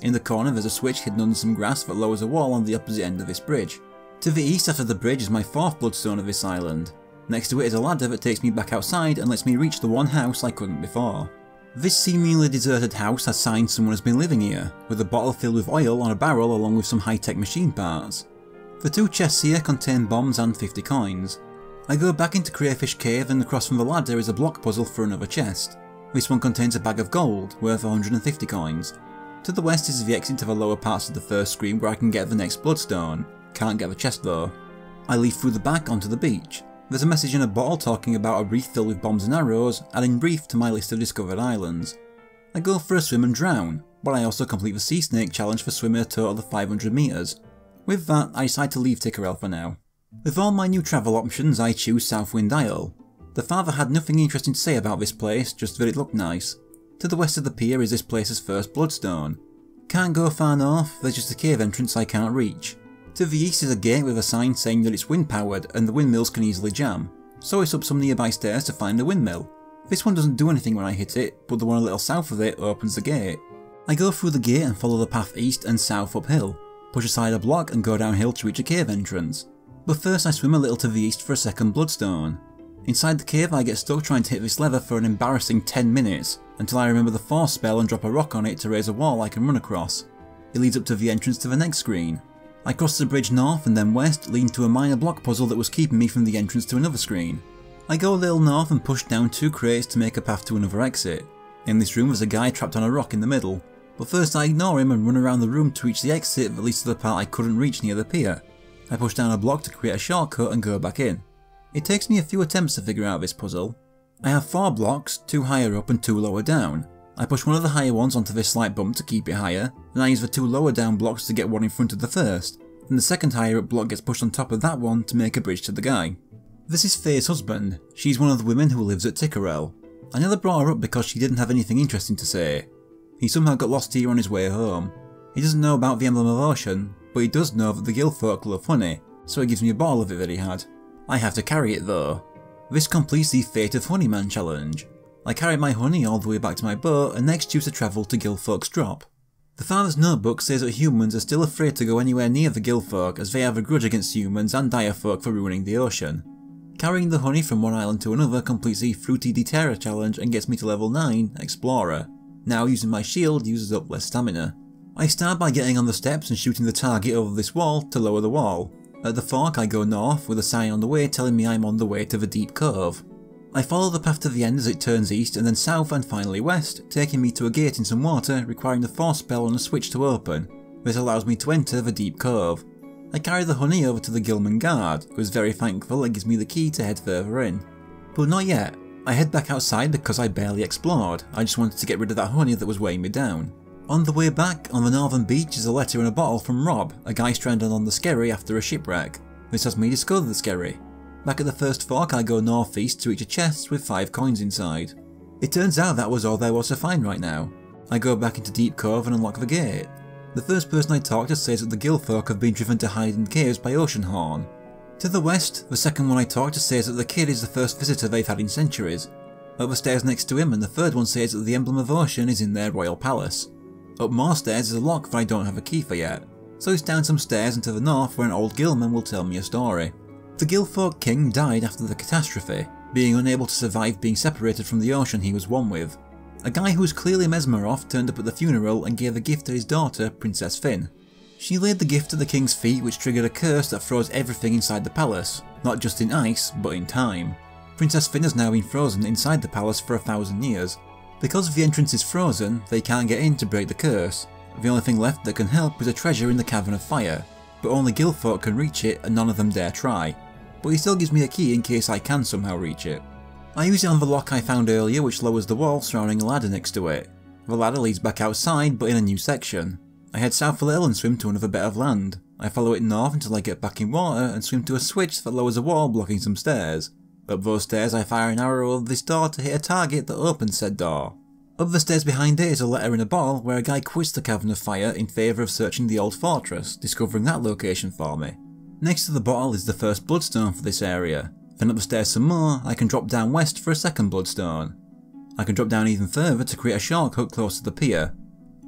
In the corner there's a switch hidden under some grass that lowers a wall on the opposite end of this bridge. To the east after the bridge is my 4th bloodstone of this island. Next to it is a ladder that takes me back outside and lets me reach the one house I couldn't before. This seemingly deserted house has signs someone has been living here, with a bottle filled with oil on a barrel along with some high-tech machine parts. The 2 chests here contain bombs and 50 coins. I go back into Crayfish Cave and across from the ladder is a block puzzle for another chest. This one contains a bag of gold, worth 150 coins. To the west is the exit to the lower parts of the first screen where I can get the next bloodstone. Can't get the chest though. I leave through the back onto the beach. There's a message in a bottle talking about a reef filled with bombs and arrows, adding reef to my list of discovered islands. I go for a swim and drown, but I also complete the sea snake challenge for swimming a total of 500 meters. With that, I decide to leave Tikkerel for now. With all my new travel options, I choose Southwind Isle. The father had nothing interesting to say about this place, just that it looked nice. To the west of the pier is this place's first bloodstone. Can't go far north, there's just a cave entrance I can't reach. To the east is a gate with a sign saying that it's wind powered and the windmills can easily jam, so it's up some nearby stairs to find a windmill. This one doesn't do anything when I hit it, but the one a little south of it opens the gate. I go through the gate and follow the path east and south uphill, push aside a block and go downhill to reach a cave entrance. But first I swim a little to the east for a second bloodstone. Inside the cave I get stuck trying to hit this lever for an embarrassing 10 minutes, until I remember the force spell and drop a rock on it to raise a wall I can run across. It leads up to the entrance to the next screen. I cross the bridge north and then west, leading to a minor block puzzle that was keeping me from the entrance to another screen. I go a little north and push down 2 crates to make a path to another exit. In this room there's a guy trapped on a rock in the middle, but first I ignore him and run around the room to reach the exit that leads to the part I couldn't reach near the pier. I push down a block to create a shortcut and go back in. It takes me a few attempts to figure out this puzzle. I have 4 blocks, 2 higher up and 2 lower down. I push one of the higher ones onto this slight bump to keep it higher, then I use the 2 lower down blocks to get one in front of the first, then the second higher up block gets pushed on top of that one to make a bridge to the guy. This is Faye's husband. She's one of the women who lives at Tikkerel. I never brought her up because she didn't have anything interesting to say. He somehow got lost here on his way home. He doesn't know about the Emblem of Ocean, but he does know that the Gilfolk love honey, so he gives me a bottle of it that he had. I have to carry it though. This completes the Fate of Honeyman challenge. I carry my honey all the way back to my boat and next choose to travel to Gilfolk's drop. The father's notebook says that humans are still afraid to go anywhere near the Gilfolk as they have a grudge against humans and Direfolk for ruining the ocean. Carrying the honey from one island to another completes the Fruity de Terra challenge and gets me to level 9, Explorer. Now using my shield uses up less stamina. I start by getting on the steps and shooting the target over this wall to lower the wall. At the fork I go north with a sign on the way telling me I'm on the way to the deep cove. I follow the path to the end as it turns east and then south and finally west, taking me to a gate in some water requiring the force spell on a switch to open. This allows me to enter the deep cove. I carry the honey over to the Gilman guard, who is very thankful and gives me the key to head further in. But not yet. I head back outside because I barely explored, I just wanted to get rid of that honey that was weighing me down. On the way back, on the northern beach is a letter in a bottle from Rob, a guy stranded on the Skerry after a shipwreck. This has me discover the Skerry. Back at the first fork I go northeast to reach a chest with 5 coins inside. It turns out that was all there was to find right now. I go back into Deep Cove and unlock the gate. The first person I talk to says that the Gilfolk have been driven to hide in caves by Oceanhorn. To the west, the second one I talk to says that the kid is the first visitor they've had in centuries. Up the stairs next to him and the third one says that the Emblem of Ocean is in their royal palace. Up more stairs is a lock that I don't have a key for yet, so it's down some stairs and to the north where an old Gilman will tell me a story. The Gilfolk king died after the catastrophe, being unable to survive being separated from the ocean he was one with. A guy who was clearly Mesmeroth turned up at the funeral and gave a gift to his daughter, Princess Finn. She laid the gift at the king's feet, which triggered a curse that froze everything inside the palace, not just in ice, but in time. Princess Finn has now been frozen inside the palace for 1,000 years. Because the entrance is frozen, they can't get in to break the curse. The only thing left that can help is a treasure in the Cavern of Fire, but only Gilfolk can reach it and none of them dare try. But he still gives me a key in case I can somehow reach it. I use it on the lock I found earlier, which lowers the wall surrounding a ladder next to it. The ladder leads back outside, but in a new section. I head south a little and swim to another bit of land. I follow it north until I get back in water and swim to a switch that lowers a wall blocking some stairs. Up those stairs I fire an arrow over this door to hit a target that opens said door. Up the stairs behind it is a letter in a bottle where a guy quits the Cavern of Fire in favour of searching the old fortress, discovering that location for me. Next to the bottle is the first bloodstone for this area. Then up the stairs some more, I can drop down west for a second bloodstone. I can drop down even further to create a shortcut close to the pier.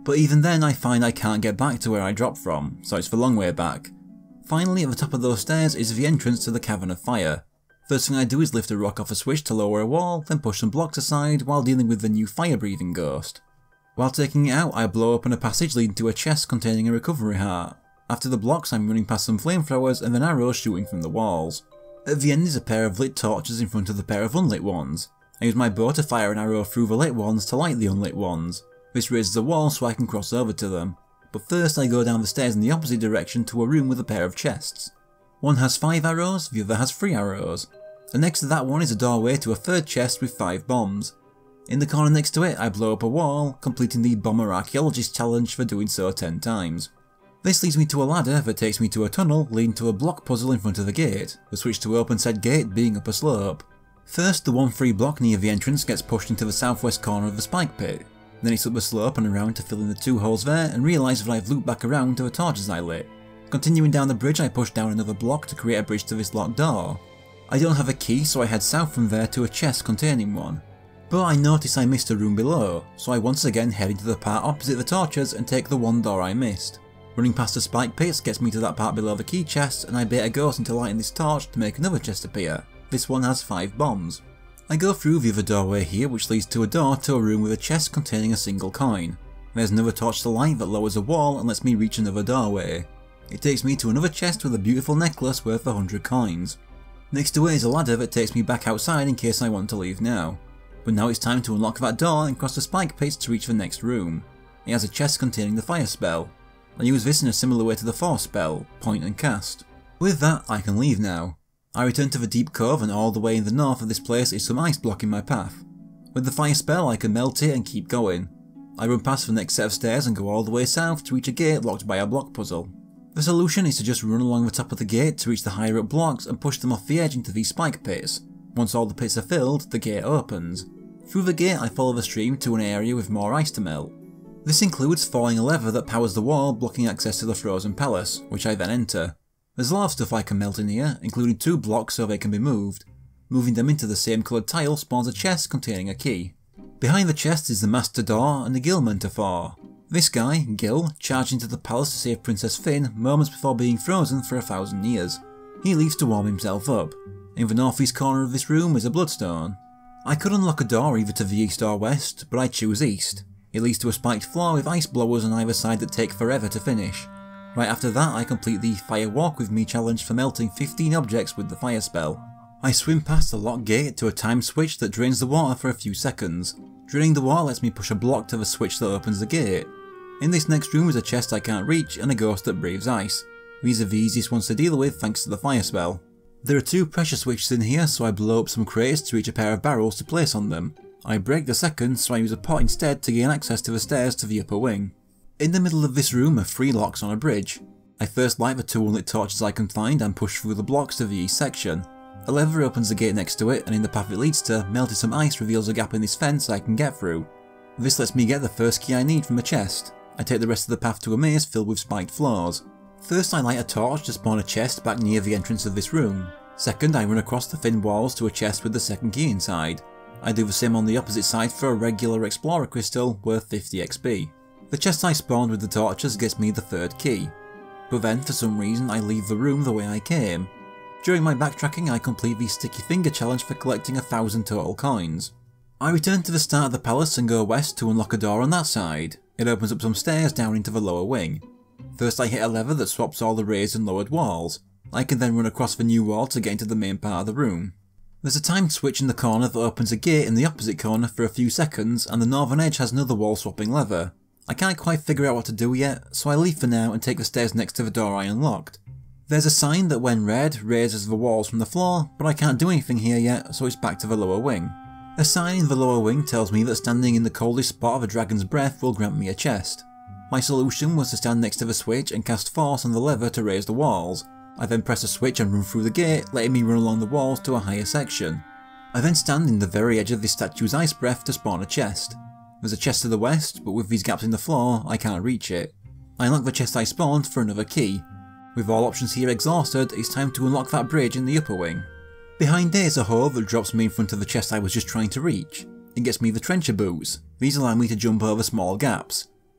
But even then I find I can't get back to where I dropped from, so it's the long way back. Finally, at the top of those stairs is the entrance to the Cavern of Fire. First thing I do is lift a rock off a switch to lower a wall, then push some blocks aside while dealing with the new fire-breathing ghost. While taking it out, I blow open a passage leading to a chest containing a recovery heart. After the blocks, I'm running past some flamethrowers and then arrows shooting from the walls. At the end is a pair of lit torches in front of the pair of unlit ones. I use my bow to fire an arrow through the lit ones to light the unlit ones. This raises a wall so I can cross over to them. But first I go down the stairs in the opposite direction to a room with a pair of chests. One has 5 arrows, the other has 3 arrows. And next to that one is a doorway to a third chest with 5 bombs. In the corner next to it I blow up a wall, completing the Bomber Archaeologist challenge for doing so 10 times. This leads me to a ladder that takes me to a tunnel leading to a block puzzle in front of the gate, the switch to open said gate being up a slope. First, the one free block near the entrance gets pushed into the southwest corner of the spike pit. Then it's up the slope and around to fill in the 2 holes there and realise that I've looped back around to the torches I lit. Continuing down the bridge I push down another block to create a bridge to this locked door. I don't have a key so I head south from there to a chest containing one. But I notice I missed a room below, so I once again head into the part opposite the torches and take the one door I missed. Running past the spike pits gets me to that part below the key chest and I bait a ghost into lighting this torch to make another chest appear. This one has 5 bombs. I go through the other doorway here which leads to a door to a room with a chest containing a single coin. There's another torch to light that lowers a wall and lets me reach another doorway. It takes me to another chest with a beautiful necklace worth 100 coins. Next to it is a ladder that takes me back outside in case I want to leave now. But now it's time to unlock that door and cross the spike pits to reach the next room. It has a chest containing the fire spell. I use this in a similar way to the force spell, point and cast. With that I can leave now. I return to the deep cove and all the way in the north of this place is some ice blocking my path. With the fire spell I can melt it and keep going. I run past the next set of stairs and go all the way south to reach a gate locked by a block puzzle. The solution is to just run along the top of the gate to reach the higher up blocks and push them off the edge into these spike pits. Once all the pits are filled, the gate opens. Through the gate I follow the stream to an area with more ice to melt. This includes falling a lever that powers the wall blocking access to the frozen palace, which I then enter. There's a lot of stuff I can melt in here, including 2 blocks so they can be moved. Moving them into the same coloured tile spawns a chest containing a key. Behind the chest is the master door and the Gil Mentaphor. This guy, Gil, charged into the palace to save Princess Finn moments before being frozen for 1,000 years. He leaves to warm himself up. In the northeast corner of this room is a bloodstone. I could unlock a door either to the east or west, but I choose east. It leads to a spiked floor with ice blowers on either side that take forever to finish. Right after that I complete the Fire Walk with Me challenge for melting 15 objects with the fire spell. I swim past the locked gate to a timed switch that drains the water for a few seconds. Draining the water lets me push a block to the switch that opens the gate. In this next room is a chest I can't reach and a ghost that breathes ice. These are the easiest ones to deal with thanks to the fire spell. There are 2 pressure switches in here so I blow up some crates to reach a pair of barrels to place on them. I break the second so I use a pot instead to gain access to the stairs to the upper wing. In the middle of this room are 3 locks on a bridge. I first light the 2 unlit torches I can find and push through the blocks to the east section. A lever opens the gate next to it and in the path it leads to, melting some ice reveals a gap in this fence I can get through. This lets me get the first key I need from a chest. I take the rest of the path to a maze filled with spiked floors. First I light a torch to spawn a chest back near the entrance of this room. Second I run across the thin walls to a chest with the second key inside. I do the same on the opposite side for a regular explorer crystal worth 50 XP. The chest I spawned with the torches gets me the 3rd key. But then for some reason I leave the room the way I came. During my backtracking I complete the Sticky Finger challenge for collecting 1,000 total coins. I return to the start of the palace and go west to unlock a door on that side. It opens up some stairs down into the lower wing. First I hit a lever that swaps all the raised and lowered walls. I can then run across the new wall to get into the main part of the room. There's a timed switch in the corner that opens a gate in the opposite corner for a few seconds and the northern edge has another wall swapping lever. I can't quite figure out what to do yet, so I leave for now and take the stairs next to the door I unlocked. There's a sign that when read raises the walls from the floor, but I can't do anything here yet, so it's back to the lower wing. A sign in the lower wing tells me that standing in the coldest spot of a dragon's breath will grant me a chest. My solution was to stand next to the switch and cast force on the lever to raise the walls. I then press a switch and run through the gate, letting me run along the walls to a higher section. I then stand in the very edge of this statue's ice breath to spawn a chest. There's a chest to the west, but with these gaps in the floor, I can't reach it. I unlock the chest I spawned for another key. With all options here exhausted, it's time to unlock that bridge in the upper wing. Behind it is a hole that drops me in front of the chest I was just trying to reach. It gets me the trencher boots. These allow me to jump over small gaps.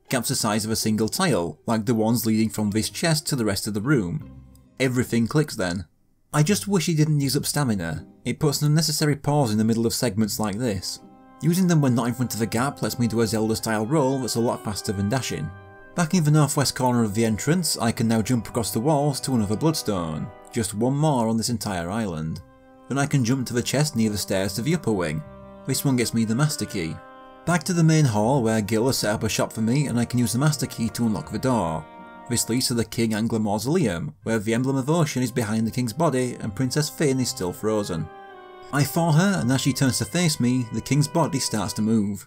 gaps the size of a single tile, like the ones leading from this chest to the rest of the room. Everything clicks then. I just wish he didn't use up stamina. It puts an unnecessary pause in the middle of segments like this. Using them when not in front of a gap lets me do a Zelda style roll that's a lot faster than dashing. Back in the northwest corner of the entrance, I can now jump across the walls to another bloodstone, just one more on this entire island. Then I can jump to the chest near the stairs to the upper wing. This one gets me the master key. Back to the main hall where Gil has set up a shop for me and I can use the master key to unlock the door. This leads to the King Angler Mausoleum, where the emblem of Ocean is behind the king's body and Princess Finn is still frozen. I thaw her, and as she turns to face me, the king's body starts to move.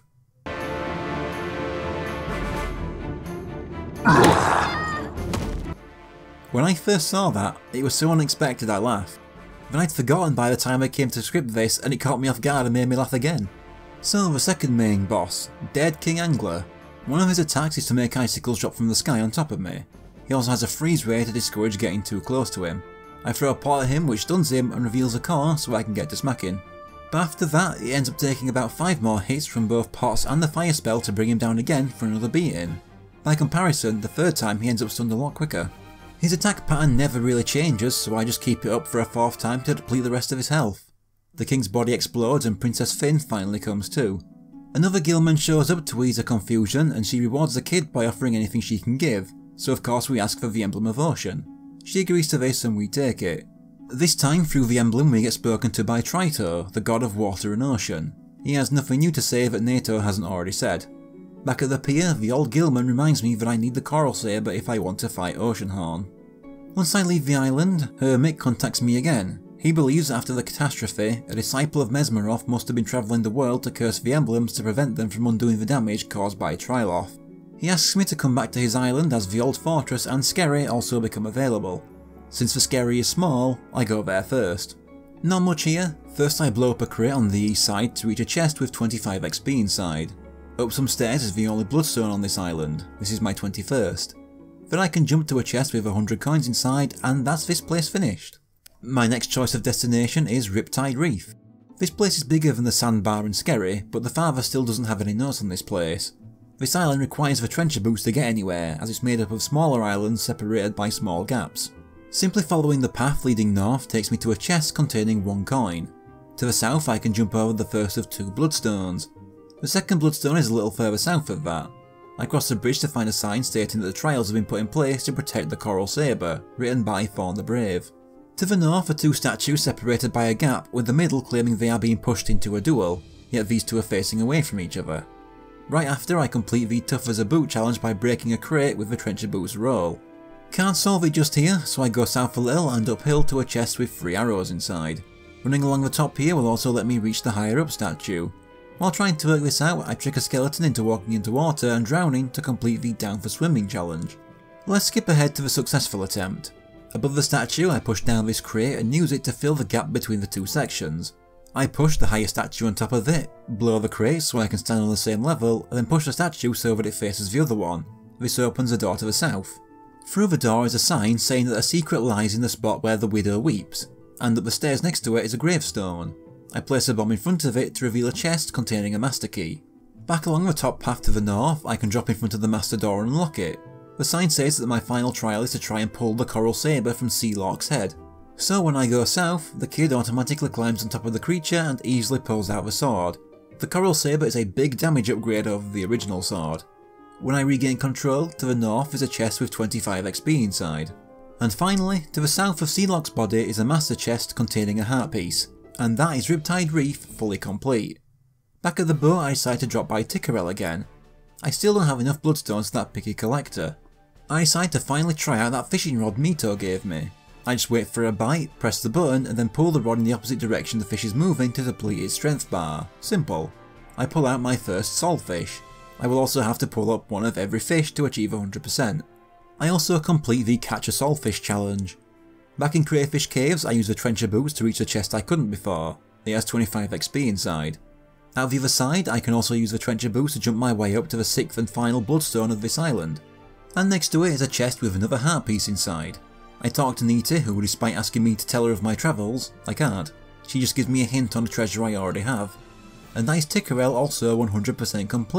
When I first saw that, it was so unexpected I laughed. Then I'd forgotten by the time I came to script this and it caught me off guard and made me laugh again. So the second main boss, Dead King Angler. One of his attacks is to make icicles drop from the sky on top of me. He also has a freeze ray to discourage getting too close to him. I throw a pot at him which stuns him and reveals a core so I can get to smacking. But after that it ends up taking about 5 more hits from both pots and the fire spell to bring him down again for another beating. By comparison, the third time he ends up stunned a lot quicker. His attack pattern never really changes, so I just keep it up for a 4th time to deplete the rest of his health. The king's body explodes and Princess Finn finally comes to. Another Gilman shows up to ease her confusion and she rewards the kid by offering anything she can give, so of course we ask for the Emblem of Ocean. She agrees to this and we take it. This time through the emblem we get spoken to by Trito, the god of water and ocean. He has nothing new to say that Nato hasn't already said. Back at the pier, the old Gilman reminds me that I need the Coral Saber if I want to fight Oceanhorn. Once I leave the island, Hermit contacts me again. He believes after the catastrophe, a disciple of Mesmeroth must have been travelling the world to curse the emblems to prevent them from undoing the damage caused by Trilorth. He asks me to come back to his island as the old fortress and Skerry also become available. Since the Skerry is small, I go there first. Not much here. First I blow up a crate on the east side to reach a chest with 25 XP inside. Up some stairs is the only bloodstone on this island. This is my 21st. Then I can jump to a chest with 100 coins inside and that's this place finished. My next choice of destination is Riptide Reef. This place is bigger than the Sandbar and Skerry, but the father still doesn't have any notes on this place. This island requires the trencher boots to get anywhere, as it's made up of smaller islands separated by small gaps. Simply following the path leading north takes me to a chest containing 1 coin. To the south I can jump over the first of 2 bloodstones. The second bloodstone is a little further south of that. I cross the bridge to find a sign stating that the trials have been put in place to protect the Coral Saber, written by Thorn the Brave. To the north are 2 statues separated by a gap, with the middle claiming they are being pushed into a duel, yet these 2 are facing away from each other. Right after I complete the Tough as a Boot challenge by breaking a crate with the Trencher Boots roll. Can't solve it just here, so I go south a little and uphill to a chest with 3 arrows inside. Running along the top here will also let me reach the higher up statue. While trying to work this out, I trick a skeleton into walking into water and drowning to complete the Down for Swimming challenge. Let's skip ahead to the successful attempt. Above the statue I push down this crate and use it to fill the gap between the 2 sections. I push the higher statue on top of it, blow the crate so I can stand on the same level, and then push the statue so that it faces the other one. This opens a door to the south. Through the door is a sign saying that a secret lies in the spot where the widow weeps, and that the stairs next to it is a gravestone. I place a bomb in front of it to reveal a chest containing a master key. Back along the top path to the north, I can drop in front of the master door and unlock it. The sign says that my final trial is to try and pull the Coral Saber from Sealork's head. So when I go south, the kid automatically climbs on top of the creature and easily pulls out the sword. The Coral Saber is a big damage upgrade over the original sword. When I regain control, to the north is a chest with 25 XP inside. And finally, to the south of Sealork's body is a master chest containing a heart piece. And that is Riptide Reef fully complete. Back at the boat I decide to drop by Tickerel again. I still don't have enough bloodstones for that picky collector. I decide to finally try out that fishing rod Mito gave me. I just wait for a bite, press the button and then pull the rod in the opposite direction the fish is moving to deplete its strength bar. Simple. I pull out my first solfish. I will also have to pull up one of every fish to achieve 100%. I also complete the Catch a Solfish challenge. Back in Crayfish Caves I use the Trencher Boots to reach the chest I couldn't before. It has 25 XP inside. Out the other side I can also use the Trencher Boots to jump my way up to the 6th and final bloodstone of this island. And next to it is a chest with another heart piece inside. I talk to Nita, who despite asking me to tell her of my travels, I can't. She just gives me a hint on the treasure I already have. And nice Tickerel also 100% complete.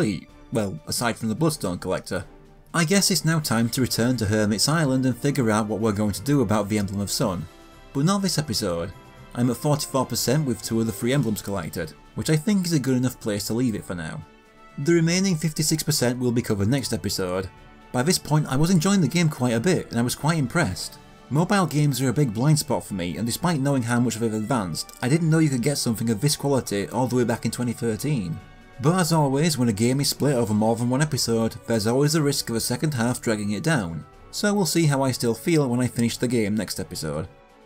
Well, aside from the Bloodstone Collector. I guess it's now time to return to Hermit's Island and figure out what we're going to do about the Emblem of Sun. But not this episode. I'm at 44% with 2 of the 3 emblems collected, which I think is a good enough place to leave it for now. The remaining 56% will be covered next episode. By this point I was enjoying the game quite a bit and I was quite impressed. Mobile games are a big blind spot for me, and despite knowing how much they've advanced, I didn't know you could get something of this quality all the way back in 2013. But as always, when a game is split over more than one episode, there's always the risk of a second half dragging it down, so we'll see how I still feel when I finish the game next episode.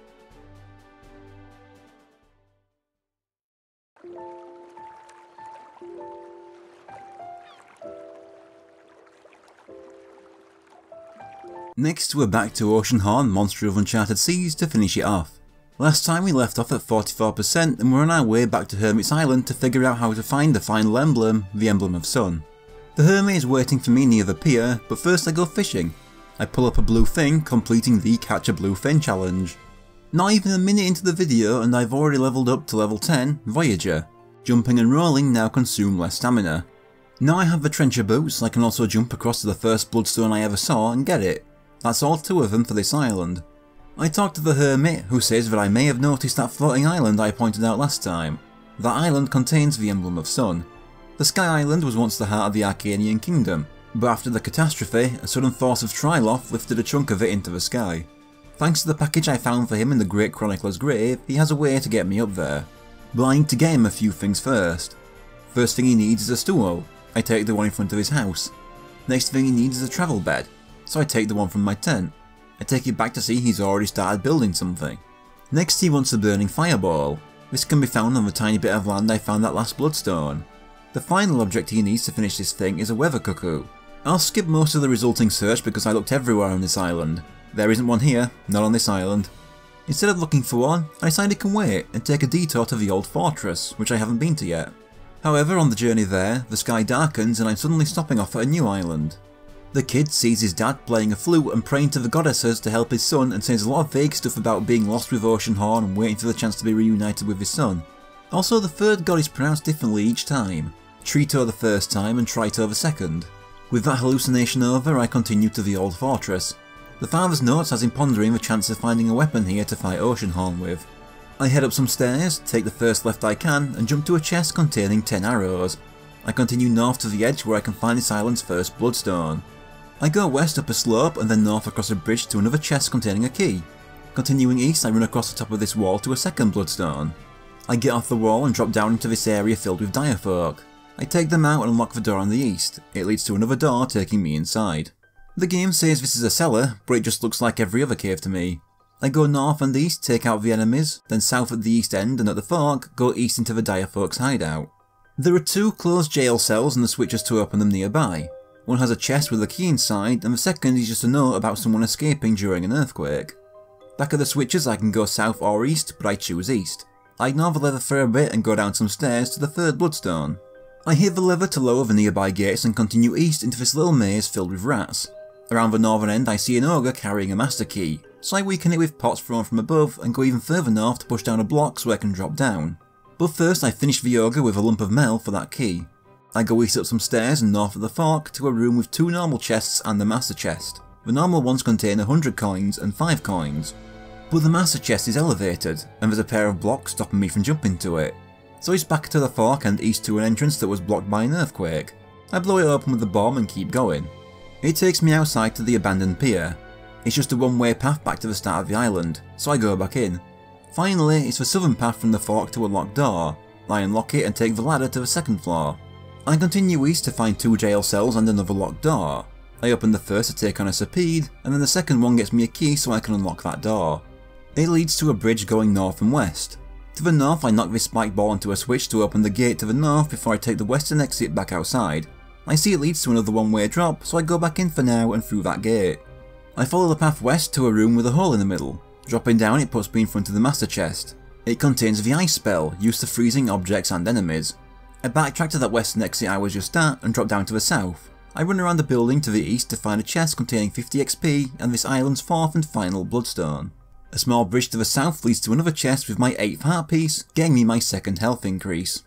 Next we're back to Oceanhorn, Monster of Uncharted Seas to finish it off. Last time we left off at 44% and we're on our way back to Hermit's Island to figure out how to find the final emblem, the Emblem of Sun. The Hermit is waiting for me near the pier, but first I go fishing. I pull up a blue fin, completing the Catch a Blue Fin challenge. Not even a minute into the video and I've already leveled up to level 10, Voyager. Jumping and rolling now consume less stamina. Now I have the trencher boots, I can also jump across to the first bloodstone I ever saw and get it. That's all 2 of them for this island. I talked to the Hermit, who says that I may have noticed that floating island I pointed out last time. That island contains the Emblem of Sun. The Sky Island was once the heart of the Arcanian Kingdom, but after the catastrophe, a sudden force of Triloth lifted a chunk of it into the sky. Thanks to the package I found for him in the Great Chronicler's grave, he has a way to get me up there. But I need to get him a few things first. First thing he needs is a stool. I take the one in front of his house. Next thing he needs is a travel bed, so I take the one from my tent. I take it back to see he's already started building something. Next he wants a burning fireball. This can be found on the tiny bit of land I found that last bloodstone. The final object he needs to finish this thing is a weather cuckoo. I'll skip most of the resulting search because I looked everywhere on this island. There isn't one here, not on this island. Instead of looking for one, I decided I can wait and take a detour to the old fortress, which I haven't been to yet. However, on the journey there, the sky darkens and I'm suddenly stopping off at a new island. The kid sees his dad playing a flute and praying to the goddesses to help his son and says a lot of vague stuff about being lost with Oceanhorn and waiting for the chance to be reunited with his son. Also, the third god is pronounced differently each time. Trito the first time and Trito the second. With that hallucination over, I continue to the old fortress. The father's notes has him pondering the chance of finding a weapon here to fight Oceanhorn with. I head up some stairs, take the first left I can and jump to a chest containing 10 arrows. I continue north to the edge where I can find this island's first bloodstone. I go west up a slope and then north across a bridge to another chest containing a key. Continuing east I run across the top of this wall to a second bloodstone. I get off the wall and drop down into this area filled with direfolk. I take them out and unlock the door on the east. It leads to another door taking me inside. The game says this is a cellar, but it just looks like every other cave to me. I go north and east, take out the enemies, then south at the east end and at the fork, go east into the direfolk's hideout. There are 2 closed jail cells and the switches to open them nearby. One has a chest with a key inside, and the second is just a note about someone escaping during an earthquake. Back at the switches I can go south or east, but I choose east. I ignore the lever for a bit and go down some stairs to the third bloodstone. I hit the lever to lower the nearby gates and continue east into this little maze filled with rats. Around the northern end I see an ogre carrying a master key, so I weaken it with pots thrown from above and go even further north to push down a block so I can drop down. But first I finish the ogre with a lump of metal for that key. I go east up some stairs and north of the fork to a room with 2 normal chests and the master chest. The normal ones contain 100 coins and 5 coins. But the master chest is elevated, and there's a pair of blocks stopping me from jumping to it. So it's back to the fork and east to an entrance that was blocked by an earthquake. I blow it open with the bomb and keep going. It takes me outside to the abandoned pier. It's just a one-way path back to the start of the island, so I go back in. Finally, it's the southern path from the fork to a locked door. I unlock it and take the ladder to the second floor. I continue east to find 2 jail cells and another locked door. I open the first to take on a Sepede, and then the second one gets me a key so I can unlock that door. It leads to a bridge going north and west. To the north I knock this spike ball into a switch to open the gate to the north before I take the western exit back outside. I see it leads to another one-way drop, so I go back in for now and through that gate. I follow the path west to a room with a hole in the middle. Dropping down it puts me in front of the master chest. It contains the ice spell, used to freezing objects and enemies. I backtrack to that western exit I was just at and drop down to the south. I run around the building to the east to find a chest containing 50 XP and this island's 4th and final bloodstone. A small bridge to the south leads to another chest with my 8th heart piece, getting me my 2nd health increase.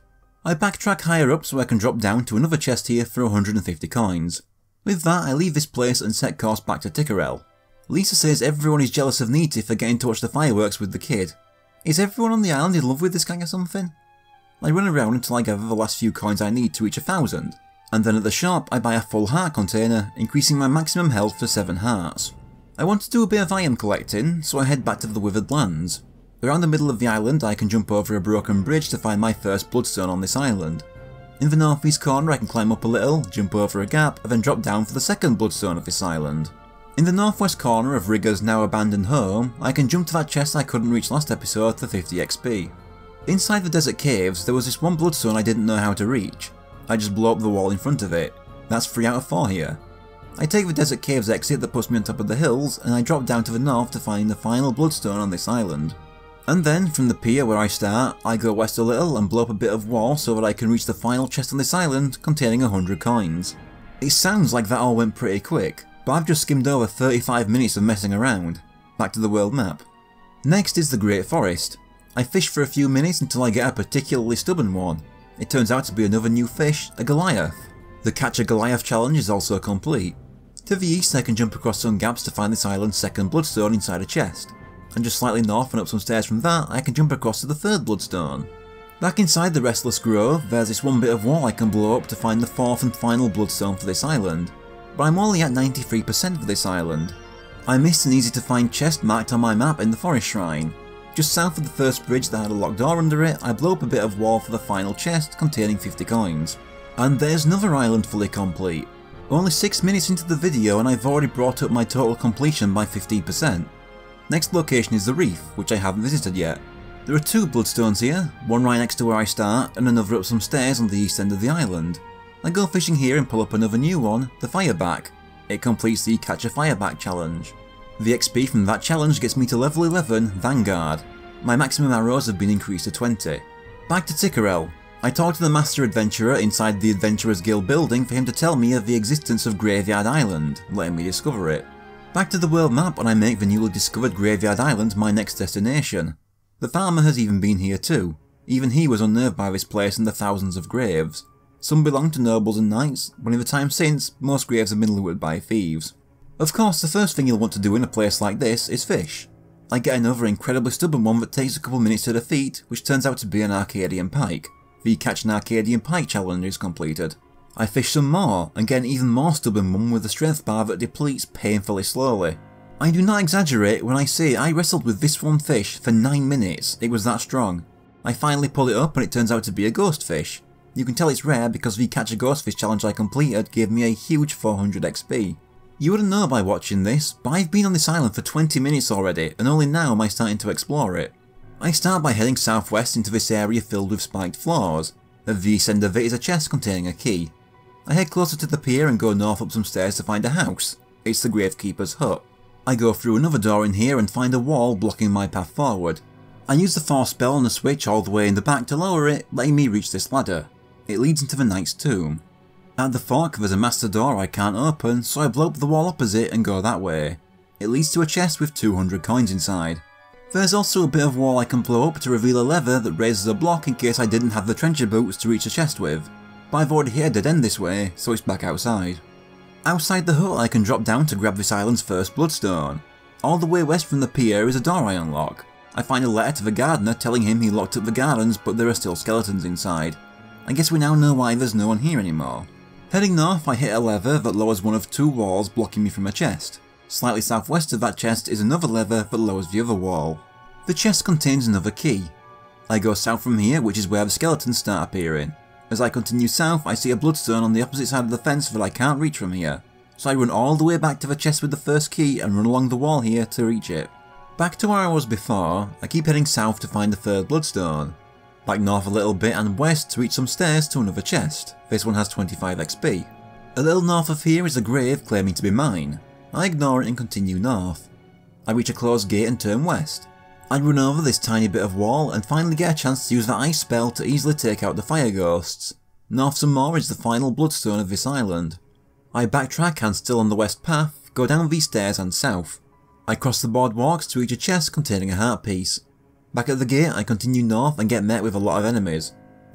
I backtrack higher up so I can drop down to another chest here for 150 coins. With that, I leave this place and set course back to Tikkarel. Lisa says everyone is jealous of Nita for getting to watch the fireworks with the kid. Is everyone on the island in love with this guy or something? I run around until I gather the last few coins I need to reach 1,000, and then at the shop I buy a full heart container, increasing my maximum health to 7 hearts. I want to do a bit of item collecting, so I head back to the Withered Lands. Around the middle of the island I can jump over a broken bridge to find my first bloodstone on this island. In the northeast corner I can climb up a little, jump over a gap, and then drop down for the second bloodstone of this island. In the northwest corner of Rigger's now abandoned home, I can jump to that chest I couldn't reach last episode for 50 XP. Inside the desert caves there was this one bloodstone I didn't know how to reach. I just blow up the wall in front of it. That's 3 out of 4 here. I take the desert caves exit that puts me on top of the hills, and I drop down to the north to find the final bloodstone on this island. And then, from the pier where I start, I go west a little and blow up a bit of wall so that I can reach the final chest on this island containing 100 coins. It sounds like that all went pretty quick, but I've just skimmed over 35 minutes of messing around. Back to the world map. Next is the Great Forest. I fish for a few minutes until I get a particularly stubborn one. It turns out to be another new fish, a Goliath. The Catch a Goliath challenge is also complete. To the east I can jump across some gaps to find this island's second bloodstone inside a chest. And just slightly north and up some stairs from that, I can jump across to the third bloodstone. Back inside the Restless Grove, there's this one bit of wall I can blow up to find the fourth and final bloodstone for this island. But I'm only at 93% for this island. I missed an easy to find chest marked on my map in the Forest Shrine. Just south of the first bridge that had a locked door under it, I blow up a bit of wall for the final chest containing 50 coins. And there's another island fully complete. Only 6 minutes into the video and I've already brought up my total completion by 15%. Next location is the reef, which I haven't visited yet. There are 2 bloodstones here, one right next to where I start and another up some stairs on the east end of the island. I go fishing here and pull up another new one, the Fireback. It completes the Catch a Fireback challenge. The XP from that challenge gets me to level 11, Vanguard. My maximum arrows have been increased to 20. Back to Tikkarel. I talk to the Master Adventurer inside the Adventurers Guild building for him to tell me of the existence of Graveyard Island, letting me discover it. Back to the world map and I make the newly discovered Graveyard Island my next destination. The farmer has even been here too. Even he was unnerved by this place and the thousands of graves. Some belong to nobles and knights, but in the time since, most graves have been looted by thieves. Of course, the first thing you'll want to do in a place like this is fish. I get another incredibly stubborn one that takes a couple minutes to defeat, which turns out to be an Arcadian pike. The Catch an Arcadian Pike challenge is completed. I fish some more, and get an even more stubborn one with a strength bar that depletes painfully slowly. I do not exaggerate when I say I wrestled with this one fish for 9 minutes, it was that strong. I finally pull it up and it turns out to be a ghost fish. You can tell it's rare because the Catch a Ghost Fish challenge I completed gave me a huge 400 XP. You wouldn't know by watching this, but I've been on this island for 20 minutes already and only now am I starting to explore it. I start by heading southwest into this area filled with spiked floors. At the east end of it is a chest containing a key. I head closer to the pier and go north up some stairs to find a house. It's the Gravekeeper's hut. I go through another door in here and find a wall blocking my path forward. I use the force spell on the switch all the way in the back to lower it, letting me reach this ladder. It leads into the Knight's tomb. At the fork there's a master door I can't open, so I blow up the wall opposite and go that way. It leads to a chest with 200 coins inside. There's also a bit of wall I can blow up to reveal a lever that raises a block in case I didn't have the trencher boots to reach the chest with. But I've already hit a dead end this way, so it's back outside. Outside the hut I can drop down to grab this island's first bloodstone. All the way west from the pier is a door I unlock. I find a letter to the gardener telling him he locked up the gardens but there are still skeletons inside. I guess we now know why there's no one here anymore. Heading north I hit a lever that lowers one of 2 walls blocking me from a chest. Slightly southwest of that chest is another lever that lowers the other wall. The chest contains another key. I go south from here, which is where the skeletons start appearing. As I continue south I see a bloodstone on the opposite side of the fence that I can't reach from here. So I run all the way back to the chest with the first key and run along the wall here to reach it. Back to where I was before, I keep heading south to find the third bloodstone. Back north a little bit and west to reach some stairs to another chest. This one has 25 XP. A little north of here is a grave claiming to be mine. I ignore it and continue north. I reach a closed gate and turn west. I run over this tiny bit of wall and finally get a chance to use that ice spell to easily take out the fire ghosts. North some more is the final bloodstone of this island. I backtrack and still on the west path, go down these stairs and south. I cross the boardwalks to reach a chest containing a heart piece. Back at the gate I continue north and get met with a lot of enemies.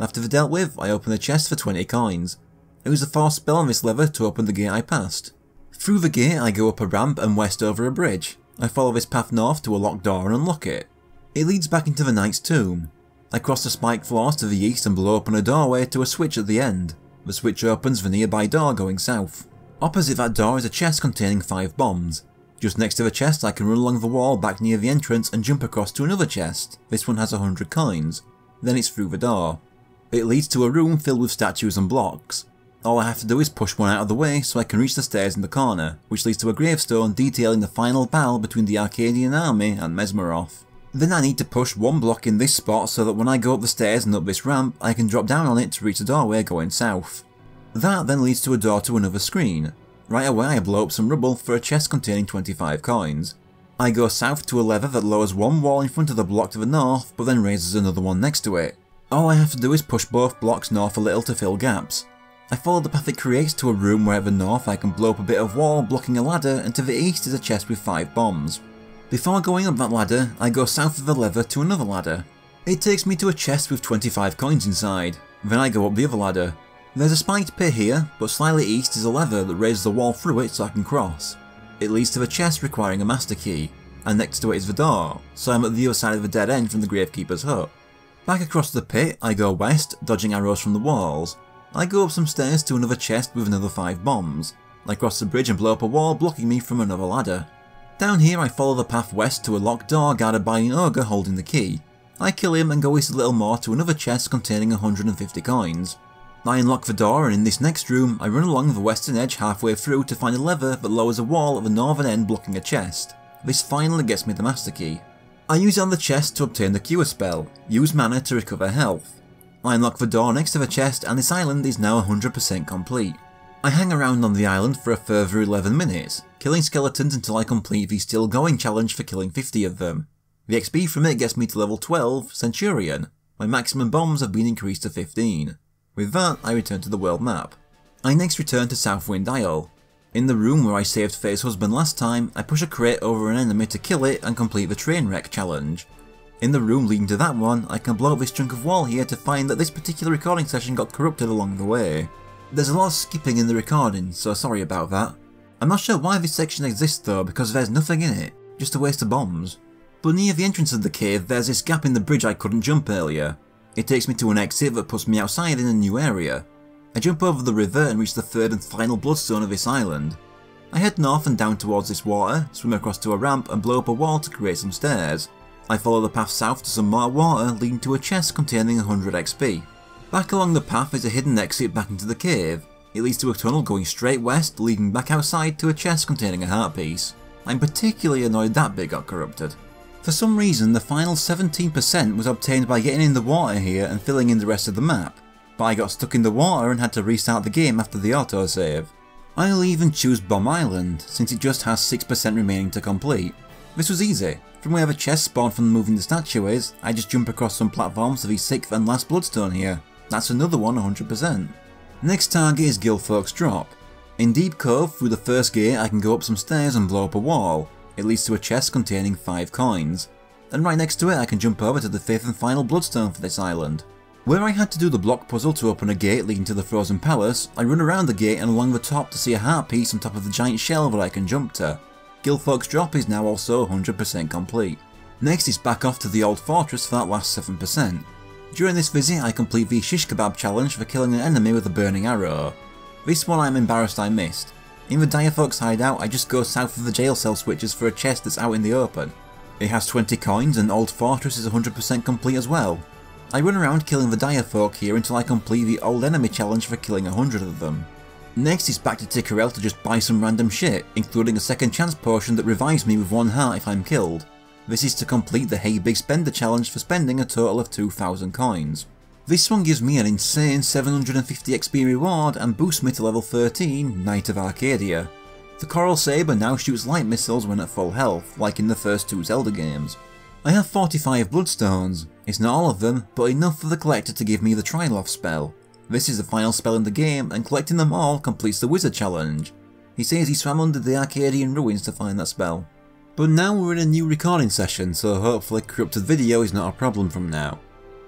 After they're dealt with, I open the chest for 20 coins. I use the force spell on this lever to open the gate I passed. Through the gate I go up a ramp and west over a bridge. I follow this path north to a locked door and unlock it. It leads back into the Knight's Tomb. I cross the spiked floors to the east and blow open a doorway to a switch at the end. The switch opens the nearby door going south. Opposite that door is a chest containing 5 bombs. Just next to the chest I can run along the wall back near the entrance and jump across to another chest. This one has 100 coins. Then it's through the door. It leads to a room filled with statues and blocks. All I have to do is push one out of the way so I can reach the stairs in the corner, which leads to a gravestone detailing the final battle between the Arcadian army and Mesmeroth. Then I need to push one block in this spot so that when I go up the stairs and up this ramp, I can drop down on it to reach the doorway going south. That then leads to a door to another screen. Right away I blow up some rubble for a chest containing 25 coins. I go south to a lever that lowers one wall in front of the block to the north, but then raises another one next to it. All I have to do is push both blocks north a little to fill gaps. I follow the path it creates to a room where at the north I can blow up a bit of wall blocking a ladder, and to the east is a chest with 5 bombs. Before going up that ladder, I go south of the lever to another ladder. It takes me to a chest with 25 coins inside. Then I go up the other ladder. There's a spiked pit here, but slightly east is a lever that raises the wall through it so I can cross. It leads to the chest requiring a master key, and next to it is the door, so I'm at the other side of the dead end from the Gravekeeper's hut. Back across the pit, I go west, dodging arrows from the walls. I go up some stairs to another chest with another 5 bombs. I cross the bridge and blow up a wall blocking me from another ladder. Down here I follow the path west to a locked door guarded by an ogre holding the key. I kill him and go east a little more to another chest containing 150 coins. I unlock the door, and in this next room I run along the western edge halfway through to find a lever that lowers a wall at the northern end blocking a chest. This finally gets me the master key. I use it on the chest to obtain the cure spell, use mana to recover health. I unlock the door next to the chest and this island is now 100% complete. I hang around on the island for a further 11 minutes, killing skeletons until I complete the still going challenge for killing 50 of them. The XP from it gets me to level 12, Centurion. My maximum bombs have been increased to 15. With that, I return to the world map. I next return to Southwind Isle. In the room where I saved Faye's husband last time, I push a crate over an enemy to kill it and complete the train wreck challenge. In the room leading to that one, I can blow up this chunk of wall here to find that this particular recording session got corrupted along the way. There's a lot of skipping in the recording, so sorry about that. I'm not sure why this section exists though, because there's nothing in it, just a waste of bombs. But near the entrance of the cave, there's this gap in the bridge I couldn't jump earlier. It takes me to an exit that puts me outside in a new area. I jump over the river and reach the third and final bloodstone of this island. I head north and down towards this water, swim across to a ramp and blow up a wall to create some stairs. I follow the path south to some more water leading to a chest containing 100 XP. Back along the path is a hidden exit back into the cave. It leads to a tunnel going straight west leading back outside to a chest containing a heart piece. I'm particularly annoyed that bit got corrupted. For some reason the final 17% was obtained by getting in the water here and filling in the rest of the map, but I got stuck in the water and had to restart the game after the autosave. I'll even choose Bomb Island, since it just has 6% remaining to complete. This was easy. From where the chest spawned from moving the statue is, I just jump across some platforms to the 6th and last bloodstone here. That's another one 100%. Next target is Gilfolk's Drop. In Deep Cove, through the first gate I can go up some stairs and blow up a wall. It leads to a chest containing 5 coins. And right next to it I can jump over to the 5th and final bloodstone for this island. Where I had to do the block puzzle to open a gate leading to the Frozen Palace, I run around the gate and along the top to see a heart piece on top of the giant shell that I can jump to. Gilfolk's Drop is now also 100% complete. Next is back off to the old fortress for that last 7%. During this visit I complete the Shish Kebab challenge for killing an enemy with a burning arrow. This one I'm embarrassed I missed. In the Direfolk's hideout I just go south of the jail cell switches for a chest that's out in the open. It has 20 coins and Old Fortress is 100% complete as well. I run around killing the Direfolk here until I complete the Old Enemy challenge for killing 100 of them. Next is back to Tikkurel to just buy some random shit, including a second chance potion that revives me with 1 heart if I'm killed. This is to complete the Hey Big Spender challenge for spending a total of 2,000 coins. This one gives me an insane 750 XP reward and boosts me to level 13, Knight of Arcadia. The Coral Saber now shoots light missiles when at full health, like in the first 2 Zelda games. I have 45 Bloodstones. It's not all of them, but enough for the collector to give me the Triloth spell. This is the final spell in the game, and collecting them all completes the Wizard challenge. He says he swam under the Arcadian ruins to find that spell. But now we're in a new recording session, so hopefully corrupted video is not a problem from now.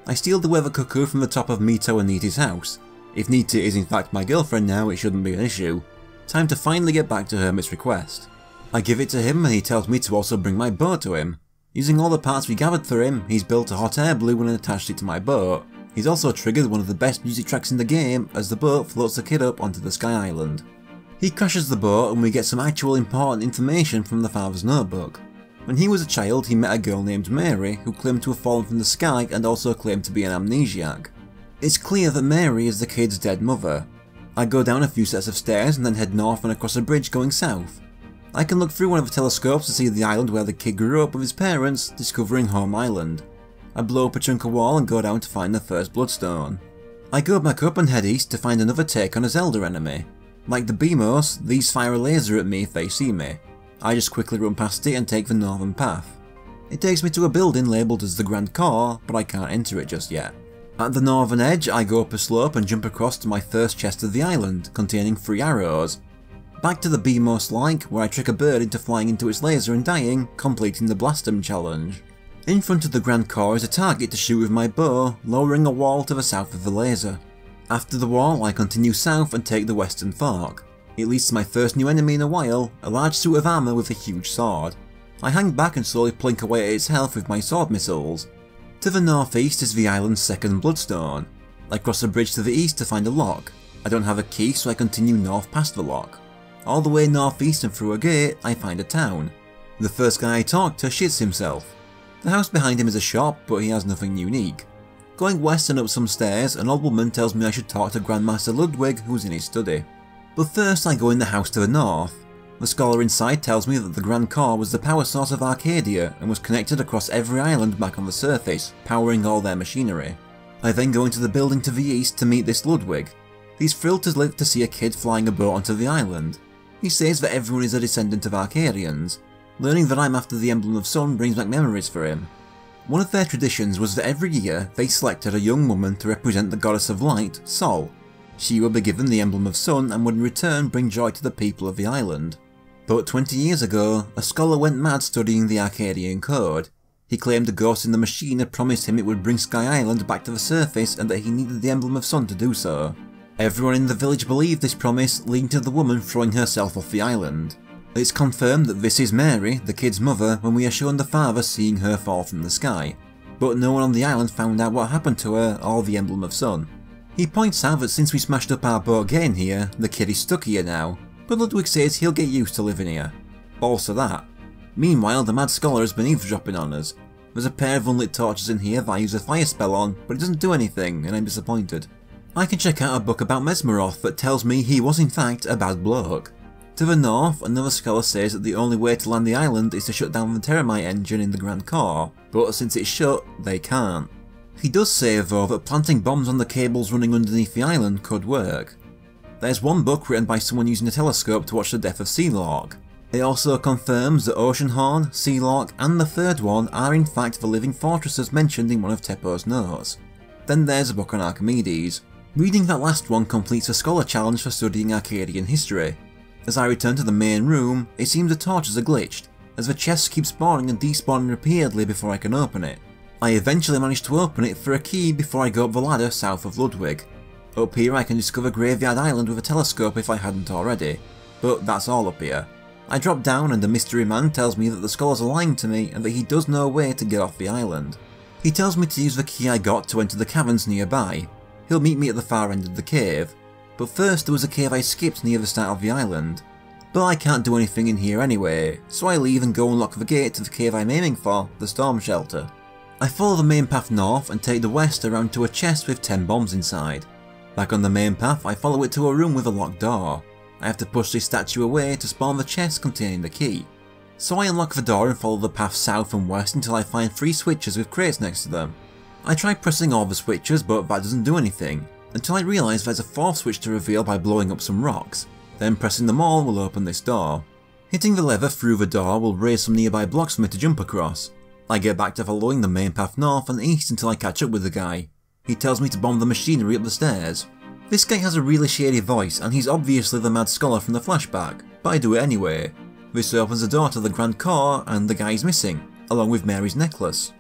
I steal the weather cuckoo from the top of Mito and Niti's house. If Niti is in fact my girlfriend now, it shouldn't be an issue. Time to finally get back to Hermit's request. I give it to him and he tells me to also bring my boat to him. Using all the parts we gathered for him, he's built a hot air balloon and attached it to my boat. He's also triggered one of the best music tracks in the game as the boat floats the kid up onto the Sky Island. He crashes the boat and we get some actual important information from the father's notebook. When he was a child, he met a girl named Mary who claimed to have fallen from the sky and also claimed to be an amnesiac. It's clear that Mary is the kid's dead mother. I go down a few sets of stairs and then head north and across a bridge going south. I can look through one of the telescopes to see the island where the kid grew up with his parents, discovering Home Island. I blow up a chunk of wall and go down to find the first bloodstone. I go back up and head east to find another take on a Zelda enemy. Like the Beamos, these fire a laser at me if they see me. I just quickly run past it and take the northern path. It takes me to a building labelled as the Grand Core, but I can't enter it just yet. At the northern edge, I go up a slope and jump across to my first chest of the island, containing 3 arrows. Back to the Beamos-like, where I trick a bird into flying into its laser and dying, completing the Blast 'em challenge. In front of the Grand Core is a target to shoot with my bow, lowering a wall to the south of the laser. After the wall, I continue south and take the western fork. It leads to my first new enemy in a while, a large suit of armour with a huge sword. I hang back and slowly plink away at its health with my sword missiles. To the northeast is the island's second bloodstone. I cross a bridge to the east to find a lock. I don't have a key, so I continue north past the lock. All the way northeast and through a gate, I find a town. The first guy I talk to shits himself. The house behind him is a shop, but he has nothing unique. Going west and up some stairs, an old woman tells me I should talk to Grandmaster Ludwig, who's in his study. But first I go in the house to the north. The scholar inside tells me that the Grand Core was the power source of Arcadia and was connected across every island back on the surface, powering all their machinery. I then go into the building to the east to meet this Ludwig. He's thrilled to live to see a kid flying a boat onto the island. He says that everyone is a descendant of Arcadians. Learning that I'm after the Emblem of Sun brings back memories for him. One of their traditions was that every year they selected a young woman to represent the goddess of light, Sol. She would be given the Emblem of Sun and would in return bring joy to the people of the island. But 20 years ago, a scholar went mad studying the Arcadian code. He claimed the ghost in the machine had promised him it would bring Sky Island back to the surface and that he needed the Emblem of Sun to do so. Everyone in the village believed this promise, leading to the woman throwing herself off the island. It's confirmed that this is Mary, the kid's mother, when we are shown the father seeing her fall from the sky. But no one on the island found out what happened to her or the Emblem of Sun. He points out that since we smashed up our boat getting here, the kid is stuck here now, but Ludwig says he'll get used to living here. Also that. Meanwhile, the mad scholar has been eavesdropping on us. There's a pair of unlit torches in here that I use a fire spell on, but it doesn't do anything, and I'm disappointed. I can check out a book about Mesmeroth that tells me he was in fact a bad bloke. To the north, another scholar says that the only way to land the island is to shut down the Terramite engine in the Grand Core, but since it's shut, they can't. He does say though that planting bombs on the cables running underneath the island could work. There's one book written by someone using a telescope to watch the death of Sealork. It also confirms that Oceanhorn, Sealork and the third one are in fact the living fortresses mentioned in one of Teppo's notes. Then there's a book on Archimedes. Reading that last one completes a scholar challenge for studying Arcadian history. As I return to the main room, it seems the torches are glitched, as the chests keep spawning and despawning repeatedly before I can open it. I eventually manage to open it for a key before I go up the ladder south of Ludwig. Up here I can discover Graveyard Island with a telescope if I hadn't already, but that's all up here. I drop down and the mystery man tells me that the scholars are lying to me and that he does know a way to get off the island. He tells me to use the key I got to enter the caverns nearby. He'll meet me at the far end of the cave. But first there was a cave I skipped near the start of the island. But I can't do anything in here anyway, so I leave and go unlock the gate to the cave I'm aiming for, the storm shelter. I follow the main path north and take the west around to a chest with 10 bombs inside. Back on the main path I follow it to a room with a locked door. I have to push this statue away to spawn the chest containing the key. So I unlock the door and follow the path south and west until I find 3 switches with crates next to them. I try pressing all the switches but that doesn't do anything, until I realise there's a 4th switch to reveal by blowing up some rocks. Then pressing them all will open this door. Hitting the lever through the door will raise some nearby blocks for me to jump across. I get back to following the main path north and east until I catch up with the guy. He tells me to bomb the machinery up the stairs. This guy has a really shady voice and he's obviously the mad scholar from the flashback, but I do it anyway. This opens the door to the Grand Core and the guy is missing, along with Mary's necklace.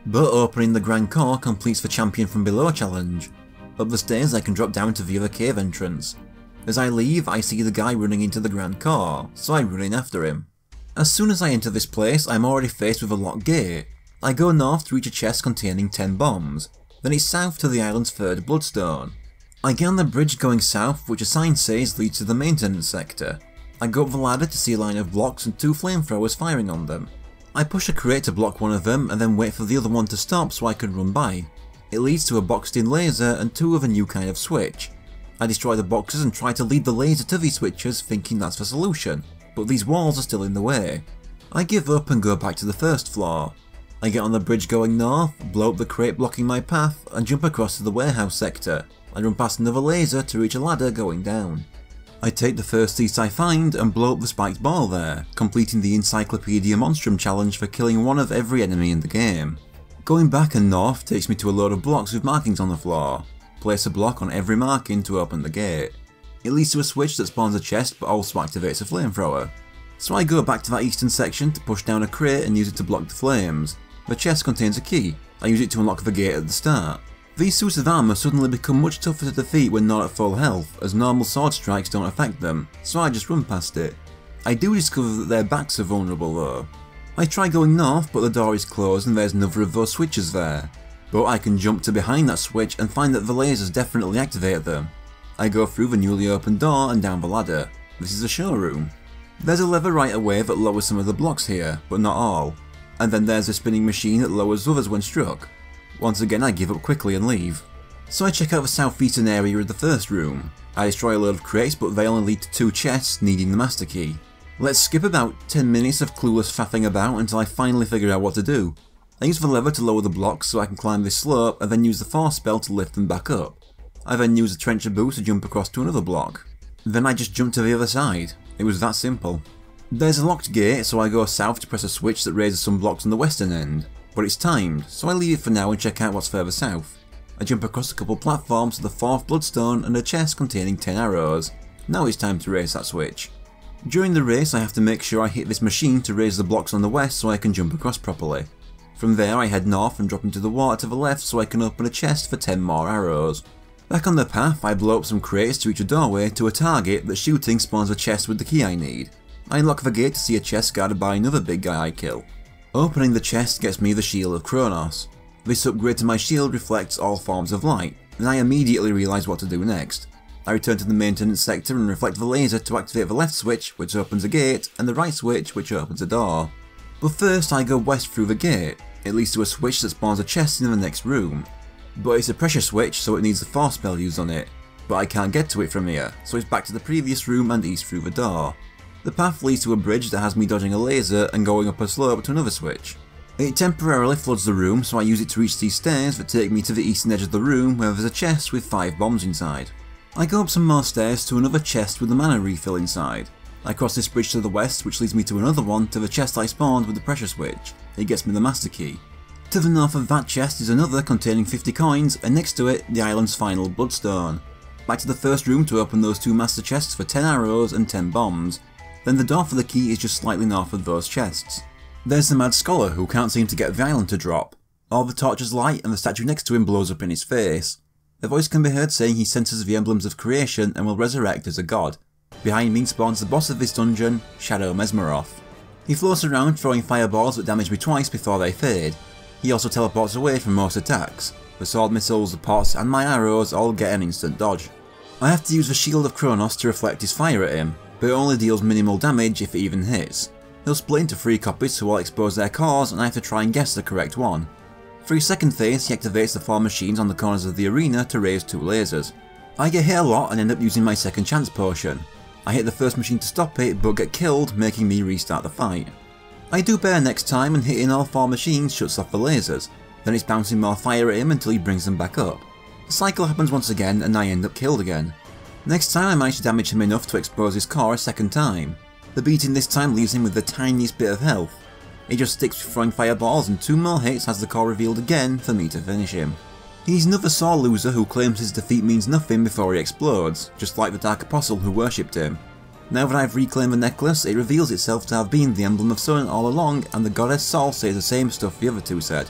But opening the Grand Core completes the Champion from Below challenge. Up the stairs I can drop down to the other cave entrance. As I leave, I see the guy running into the Grand Core, so I run in after him. As soon as I enter this place, I'm already faced with a locked gate. I go north to reach a chest containing 10 bombs, then it's south to the island's third bloodstone. I get on the bridge going south, which a sign says leads to the maintenance sector. I go up the ladder to see a line of blocks and 2 flamethrowers firing on them. I push a crate to block one of them and then wait for the other one to stop so I can run by. It leads to a boxed-in laser and 2 of a new kind of switch. I destroy the boxes and try to lead the laser to these switches thinking that's the solution, but these walls are still in the way. I give up and go back to the first floor. I get on the bridge going north, blow up the crate blocking my path, and jump across to the warehouse sector. I run past another laser to reach a ladder going down. I take the first piece I find and blow up the spiked ball there, completing the Encyclopedia Monstrum challenge for killing one of every enemy in the game. Going back and north takes me to a load of blocks with markings on the floor. Place a block on every marking to open the gate. It leads to a switch that spawns a chest but also activates a flamethrower. So I go back to that eastern section to push down a crate and use it to block the flames. The chest contains a key. I use it to unlock the gate at the start. These suits of armour suddenly become much tougher to defeat when not at full health, as normal sword strikes don't affect them, so I just run past it. I do discover that their backs are vulnerable though. I try going north but the door is closed and there's another of those switches there. But I can jump to behind that switch and find that the lasers definitely activate them. I go through the newly opened door and down the ladder. This is a showroom. There's a lever right away that lowers some of the blocks here, but not all. And then there's a spinning machine that lowers others when struck. Once again I give up quickly and leave. So I check out the southeastern area of the first room. I destroy a load of crates but they only lead to 2 chests needing the master key. Let's skip about 10 minutes of clueless faffing about until I finally figure out what to do. I use the lever to lower the blocks so I can climb this slope and then use the force spell to lift them back up. I then use a trencher boost to jump across to another block. Then I just jump to the other side. It was that simple. There's a locked gate, so I go south to press a switch that raises some blocks on the western end, but it's timed, so I leave it for now and check out what's further south. I jump across a couple platforms to the 4th bloodstone and a chest containing 10 arrows. Now it's time to raise that switch. During the race I have to make sure I hit this machine to raise the blocks on the west so I can jump across properly. From there I head north and drop into the water to the left so I can open a chest for 10 more arrows. Back on the path I blow up some crates to reach a doorway to a target that shooting spawns a chest with the key I need. I unlock the gate to see a chest guarded by another big guy I kill. Opening the chest gets me the Shield of Kronos. This upgrade to my shield reflects all forms of light, and I immediately realise what to do next. I return to the maintenance sector and reflect the laser to activate the left switch, which opens a gate, and the right switch, which opens a door. But first I go west through the gate. It leads to a switch that spawns a chest in the next room. But it's a pressure switch, so it needs a force spell used on it. But I can't get to it from here, so it's back to the previous room and east through the door. The path leads to a bridge that has me dodging a laser and going up a slope to another switch. It temporarily floods the room, so I use it to reach these stairs that take me to the eastern edge of the room where there's a chest with 5 bombs inside. I go up some more stairs to another chest with a mana refill inside. I cross this bridge to the west, which leads me to another one to the chest I spawned with the pressure switch. It gets me the master key. To the north of that chest is another containing 50 coins, and next to it, the island's final bloodstone. Back to the first room to open those 2 master chests for 10 arrows and 10 bombs. Then the door for the key is just slightly north of those chests. There's the mad scholar who can't seem to get the island to drop. All the torches light and the statue next to him blows up in his face. A voice can be heard saying he senses the emblems of creation and will resurrect as a god. Behind me spawns the boss of this dungeon, Shadow Mesmeroth. He floats around throwing fireballs that damage me twice before they fade. He also teleports away from most attacks. The sword missiles, the pots and my arrows all get an instant dodge. I have to use the Shield of Kronos to reflect his fire at him, but it only deals minimal damage if it even hits. He'll split into 3 copies so I'll expose their cores and I have to try and guess the correct one. For his second phase he activates the 4 machines on the corners of the arena to raise 2 lasers. I get hit a lot and end up using my second chance potion. I hit the first machine to stop it but get killed, making me restart the fight. I do better next time and hitting all 4 machines shuts off the lasers, then it's bouncing more fire at him until he brings them back up. The cycle happens once again and I end up killed again. Next time I manage to damage him enough to expose his core a second time. The beating this time leaves him with the tiniest bit of health. He just sticks with throwing fireballs and 2 more hits has the core revealed again for me to finish him. He's another sore loser who claims his defeat means nothing before he explodes, just like the Dark Apostle who worshipped him. Now that I've reclaimed the necklace, it reveals itself to have been the emblem of Sun all along, and the goddess Sol says the same stuff the other 2 said.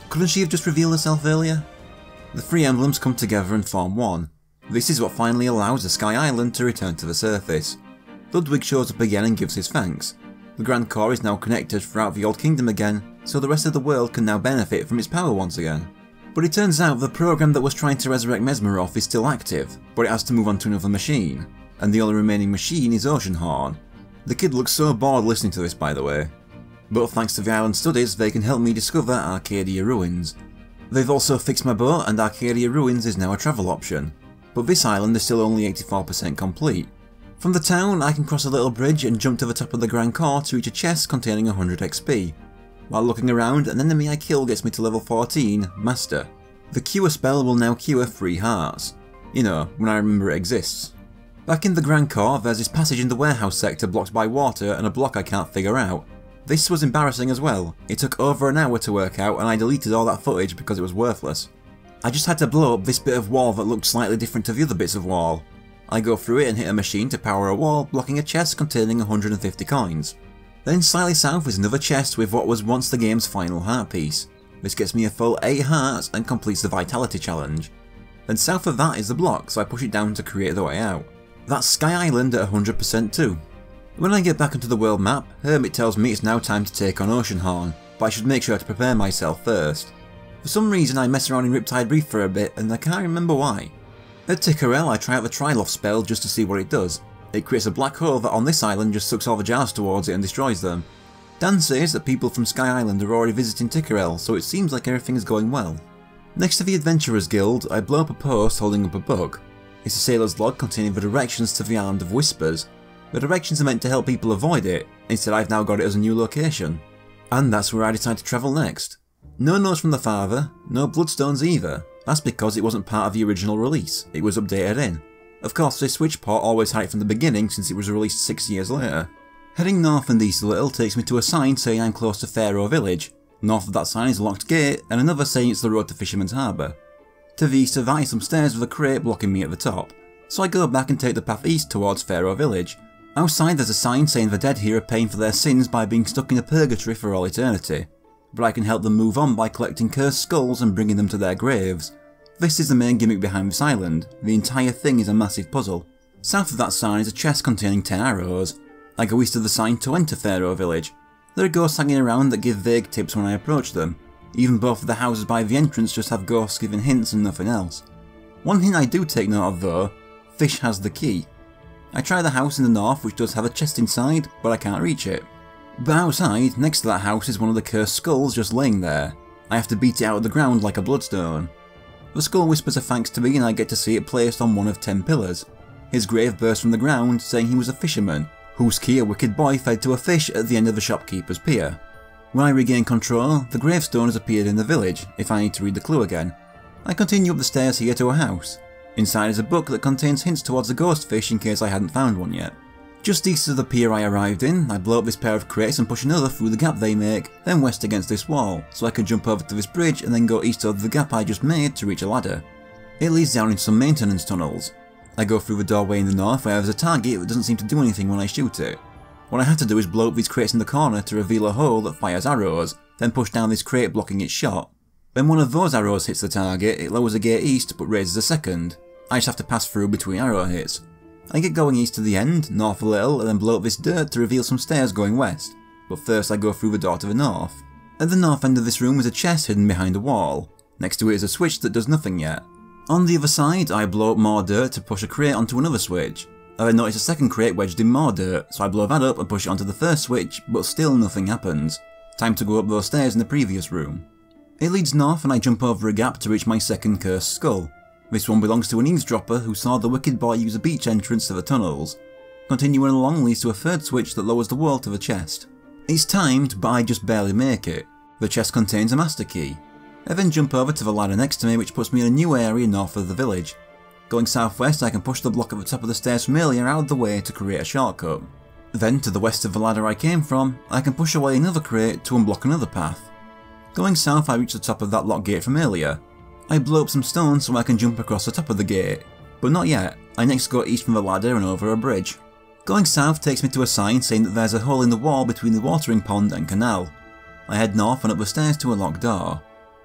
Couldn't she have just revealed herself earlier? The three emblems come together and form one. This is what finally allows the Sky Island to return to the surface. Ludwig shows up again and gives his thanks. The Grand Core is now connected throughout the Old Kingdom again, so the rest of the world can now benefit from its power once again. But it turns out the program that was trying to resurrect Mesmerov is still active, but it has to move on to another machine, and the only remaining machine is Oceanhorn. The kid looks so bored listening to this, by the way. But thanks to the island studies, they can help me discover Arcadia Ruins. They've also fixed my boat, and Arcadia Ruins is now a travel option. But this island is still only 84% complete. From the town, I can cross a little bridge and jump to the top of the Grand Core to reach a chest containing 100 XP. While looking around, an enemy I kill gets me to level 14, Master. The Cure spell will now cure 3 hearts. You know, when I remember it exists. Back in the Grand Core, there's this passage in the warehouse sector blocked by water and a block I can't figure out. This was embarrassing as well. It took over an hour to work out and I deleted all that footage because it was worthless. I just had to blow up this bit of wall that looked slightly different to the other bits of wall. I go through it and hit a machine to power a wall, blocking a chest containing 150 coins. Then slightly south is another chest with what was once the game's final heart piece. This gets me a full 8 hearts and completes the Vitality challenge. Then south of that is the block, so I push it down to create the way out. That's Sky Island at 100% too. When I get back onto the world map, Hermit tells me it's now time to take on Oceanhorn, but I should make sure to prepare myself first. For some reason I mess around in Riptide Reef for a bit and I can't remember why. At Tikkarel I try out the Triloft spell just to see what it does. It creates a black hole that on this island just sucks all the jars towards it and destroys them. Dan says that people from Sky Island are already visiting Tikkarel, so it seems like everything is going well. Next to the Adventurers Guild, I blow up a post holding up a book. It's a sailor's log containing the directions to the Island of Whispers. The directions are meant to help people avoid it, instead I've now got it as a new location. And that's where I decide to travel next. No notes from the father, no bloodstones either. That's because it wasn't part of the original release, it was updated in. Of course this Switch port always had it from the beginning since it was released 6 years later. Heading north and east a little takes me to a sign saying I'm close to Faroe Village. North of that sign is a locked gate, and another saying it's the road to Fisherman's Harbour. To the east of that is some stairs with a crate blocking me at the top, so I go back and take the path east towards Faroe Village. Outside there's a sign saying the dead here are paying for their sins by being stuck in a purgatory for all eternity, but I can help them move on by collecting cursed skulls and bringing them to their graves. This is the main gimmick behind this island, the entire thing is a massive puzzle. South of that sign is a chest containing 10 arrows. I go east of the sign to enter Faroe Village. There are ghosts hanging around that give vague tips when I approach them. Even both of the houses by the entrance just have ghosts giving hints and nothing else. One hint I do take note of though, Fish has the key. I try the house in the north which does have a chest inside, but I can't reach it. But outside, next to that house is one of the cursed skulls just laying there. I have to beat it out of the ground like a bloodstone. The skull whispers a thanks to me and I get to see it placed on one of 10 pillars. His grave bursts from the ground saying he was a fisherman, whose key a wicked boy fed to a fish at the end of the shopkeeper's pier. When I regain control, the gravestone has appeared in the village, if I need to read the clue again. I continue up the stairs here to a house. Inside is a book that contains hints towards a ghost fish in case I hadn't found one yet. Just east of the pier I arrived in, I blow up this pair of crates and push another through the gap they make, then west against this wall, so I can jump over to this bridge and then go east over the gap I just made to reach a ladder. It leads down into some maintenance tunnels. I go through the doorway in the north where there's a target that doesn't seem to do anything when I shoot it. What I have to do is blow up these crates in the corner to reveal a hole that fires arrows, then push down this crate blocking its shot. When one of those arrows hits the target, it lowers a gate east but raises a second. I just have to pass through between arrow hits. I get going east to the end, north a little, and then blow up this dirt to reveal some stairs going west. But first I go through the door to the north. At the north end of this room is a chest hidden behind a wall. Next to it is a switch that does nothing yet. On the other side, I blow up more dirt to push a crate onto another switch. I then notice a second crate wedged in more dirt, so I blow that up and push it onto the first switch, but still nothing happens. Time to go up those stairs in the previous room. It leads north and I jump over a gap to reach my second cursed skull. This one belongs to an eavesdropper who saw the wicked boy use a beach entrance to the tunnels. Continuing along leads to a third switch that lowers the wall to the chest. It's timed, but I just barely make it. The chest contains a master key. I then jump over to the ladder next to me which puts me in a new area north of the village. Going southwest I can push the block at the top of the stairs from earlier out of the way to create a shortcut. Then to the west of the ladder I came from, I can push away another crate to unblock another path. Going south I reach the top of that locked gate from earlier. I blow up some stones so I can jump across the top of the gate, but not yet. I next go east from the ladder and over a bridge. Going south takes me to a sign saying that there's a hole in the wall between the watering pond and canal. I head north and up the stairs to a locked door.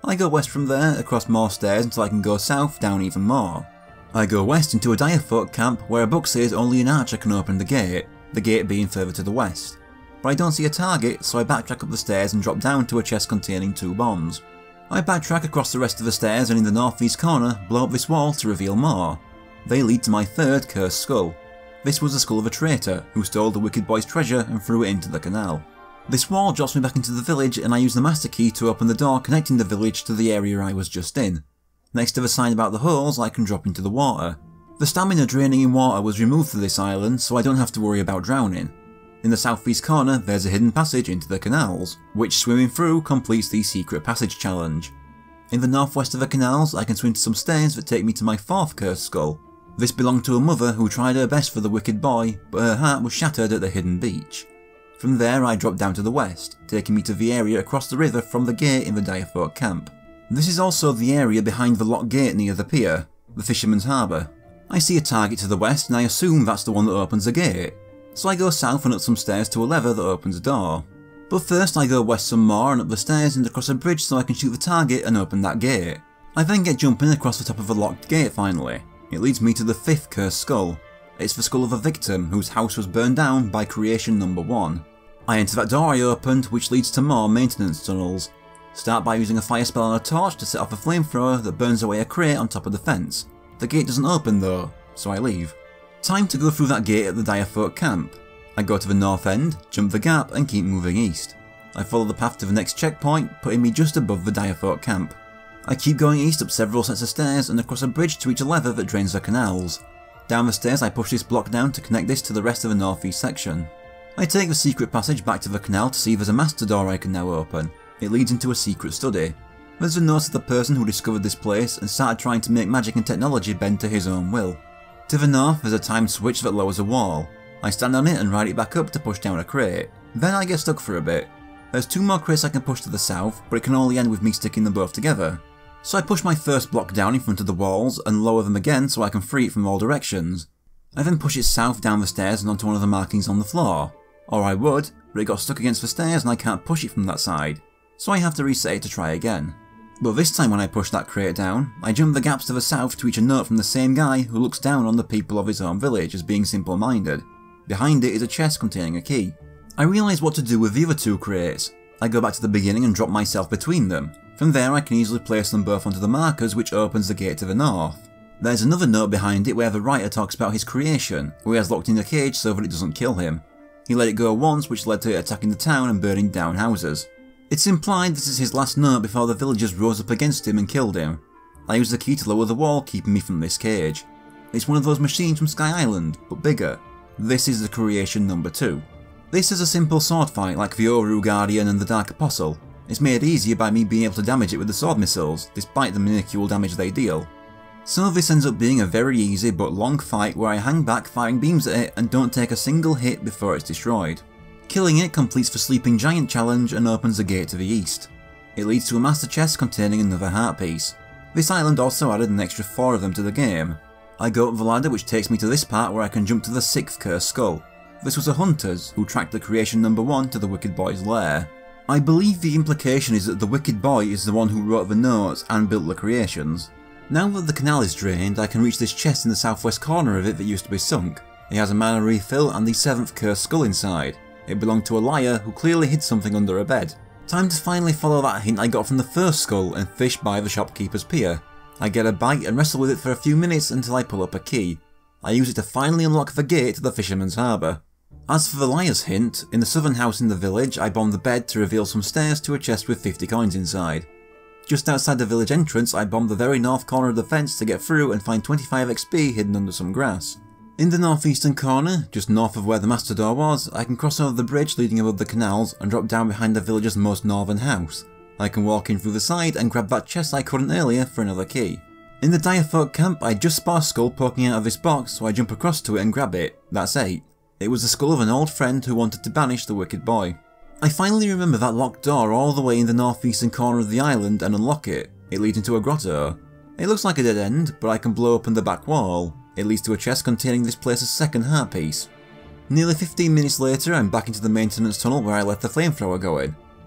I go west from there, across more stairs until I can go south, down even more. I go west into a direfolk camp where a book says only an archer can open the gate being further to the west. But I don't see a target, so I backtrack up the stairs and drop down to a chest containing 2 bombs. I backtrack across the rest of the stairs and in the northeast corner blow up this wall to reveal more. They lead to my 3rd cursed skull. This was the skull of a traitor who stole the wicked boy's treasure and threw it into the canal. This wall drops me back into the village and I use the master key to open the door connecting the village to the area I was just in. Next to the sign about the holes, I can drop into the water. The stamina draining in water was removed for this island, so I don't have to worry about drowning. In the southeast corner, there's a hidden passage into the canals, which swimming through completes the secret passage challenge. In the northwest of the canals, I can swim to some stairs that take me to my 4th cursed skull. This belonged to a mother who tried her best for the wicked boy, but her heart was shattered at the hidden beach. From there I drop down to the west, taking me to the area across the river from the gate in the direfolk camp. This is also the area behind the locked gate near the pier, the fisherman's harbour. I see a target to the west and I assume that's the one that opens the gate, so I go south and up some stairs to a lever that opens a door. But first I go west some more and up the stairs and across a bridge so I can shoot the target and open that gate. I then get jumping across the top of a locked gate finally. It leads me to the 5th cursed skull. It's the skull of a victim whose house was burned down by creation number 1. I enter that door I opened, which leads to more maintenance tunnels. Start by using a fire spell on a torch to set off a flamethrower that burns away a crate on top of the fence. The gate doesn't open though, so I leave. Time to go through that gate at the direfolk camp. I go to the north end, jump the gap and keep moving east. I follow the path to the next checkpoint, putting me just above the direfolk camp. I keep going east up several sets of stairs and across a bridge to reach a lever that drains the canals. Down the stairs I push this block down to connect this to the rest of the northeast section. I take the secret passage back to the canal to see if there's a master door I can now open. It leads into a secret study. There's a note of the person who discovered this place and started trying to make magic and technology bend to his own will. To the north there's a timed switch that lowers a wall. I stand on it and ride it back up to push down a crate. Then I get stuck for a bit. There's 2 more crates I can push to the south, but it can only end with me sticking them both together. So I push my first block down in front of the walls and lower them again so I can free it from all directions. I then push it south down the stairs and onto one of the markings on the floor. Or I would, but it got stuck against the stairs and I can't push it from that side. So I have to reset it to try again. But this time when I push that crate down, I jump the gaps to the south to reach a note from the same guy who looks down on the people of his own village as being simple-minded. Behind it is a chest containing a key. I realise what to do with the other 2 crates. I go back to the beginning and drop myself between them. From there I can easily place them both onto the markers which opens the gate to the north. There's another note behind it where the writer talks about his creation, who he has locked in a cage so that it doesn't kill him. He let it go once, which led to it attacking the town and burning down houses. It's implied this is his last note before the villagers rose up against him and killed him. I use the key to lower the wall, keeping me from this cage. It's one of those machines from Sky Island, but bigger. This is the creation number 2. This is a simple sword fight like the Oru Guardian and the Dark Apostle. It's made easier by me being able to damage it with the sword missiles, despite the minuscule damage they deal. So this ends up being a very easy but long fight where I hang back firing beams at it and don't take a single hit before it's destroyed. Killing it completes the Sleeping Giant challenge and opens the gate to the east. It leads to a master chest containing another heart piece. This island also added an extra 4 of them to the game. I go up the ladder which takes me to this part where I can jump to the 6th cursed skull. This was a hunter's who tracked the creation number 1 to the wicked boy's lair. I believe the implication is that the wicked boy is the one who wrote the notes and built the creations. Now that the canal is drained, I can reach this chest in the southwest corner of it that used to be sunk. It has a mana refill and the 7th cursed skull inside. It belonged to a liar who clearly hid something under a bed. Time to finally follow that hint I got from the first skull and fish by the shopkeeper's pier. I get a bite and wrestle with it for a few minutes until I pull up a key. I use it to finally unlock the gate to the fisherman's harbour. As for the liar's hint, in the southern house in the village I bomb the bed to reveal some stairs to a chest with 50 coins inside. Just outside the village entrance I bomb the very north corner of the fence to get through and find 25 XP hidden under some grass. In the northeastern corner, just north of where the master door was, I can cross over the bridge leading above the canals and drop down behind the village's most northern house. I can walk in through the side and grab that chest I couldn't earlier for another key. In the direfolk camp I just spot a skull poking out of this box, so I jump across to it and grab it. That's 8. It was the skull of an old friend who wanted to banish the wicked boy. I finally remember that locked door all the way in the northeastern corner of the island and unlock it. It leads into a grotto. It looks like a dead end, but I can blow open the back wall. It leads to a chest containing this place's second heart piece. Nearly 15 minutes later I'm back into the maintenance tunnel where I left the flamethrower going.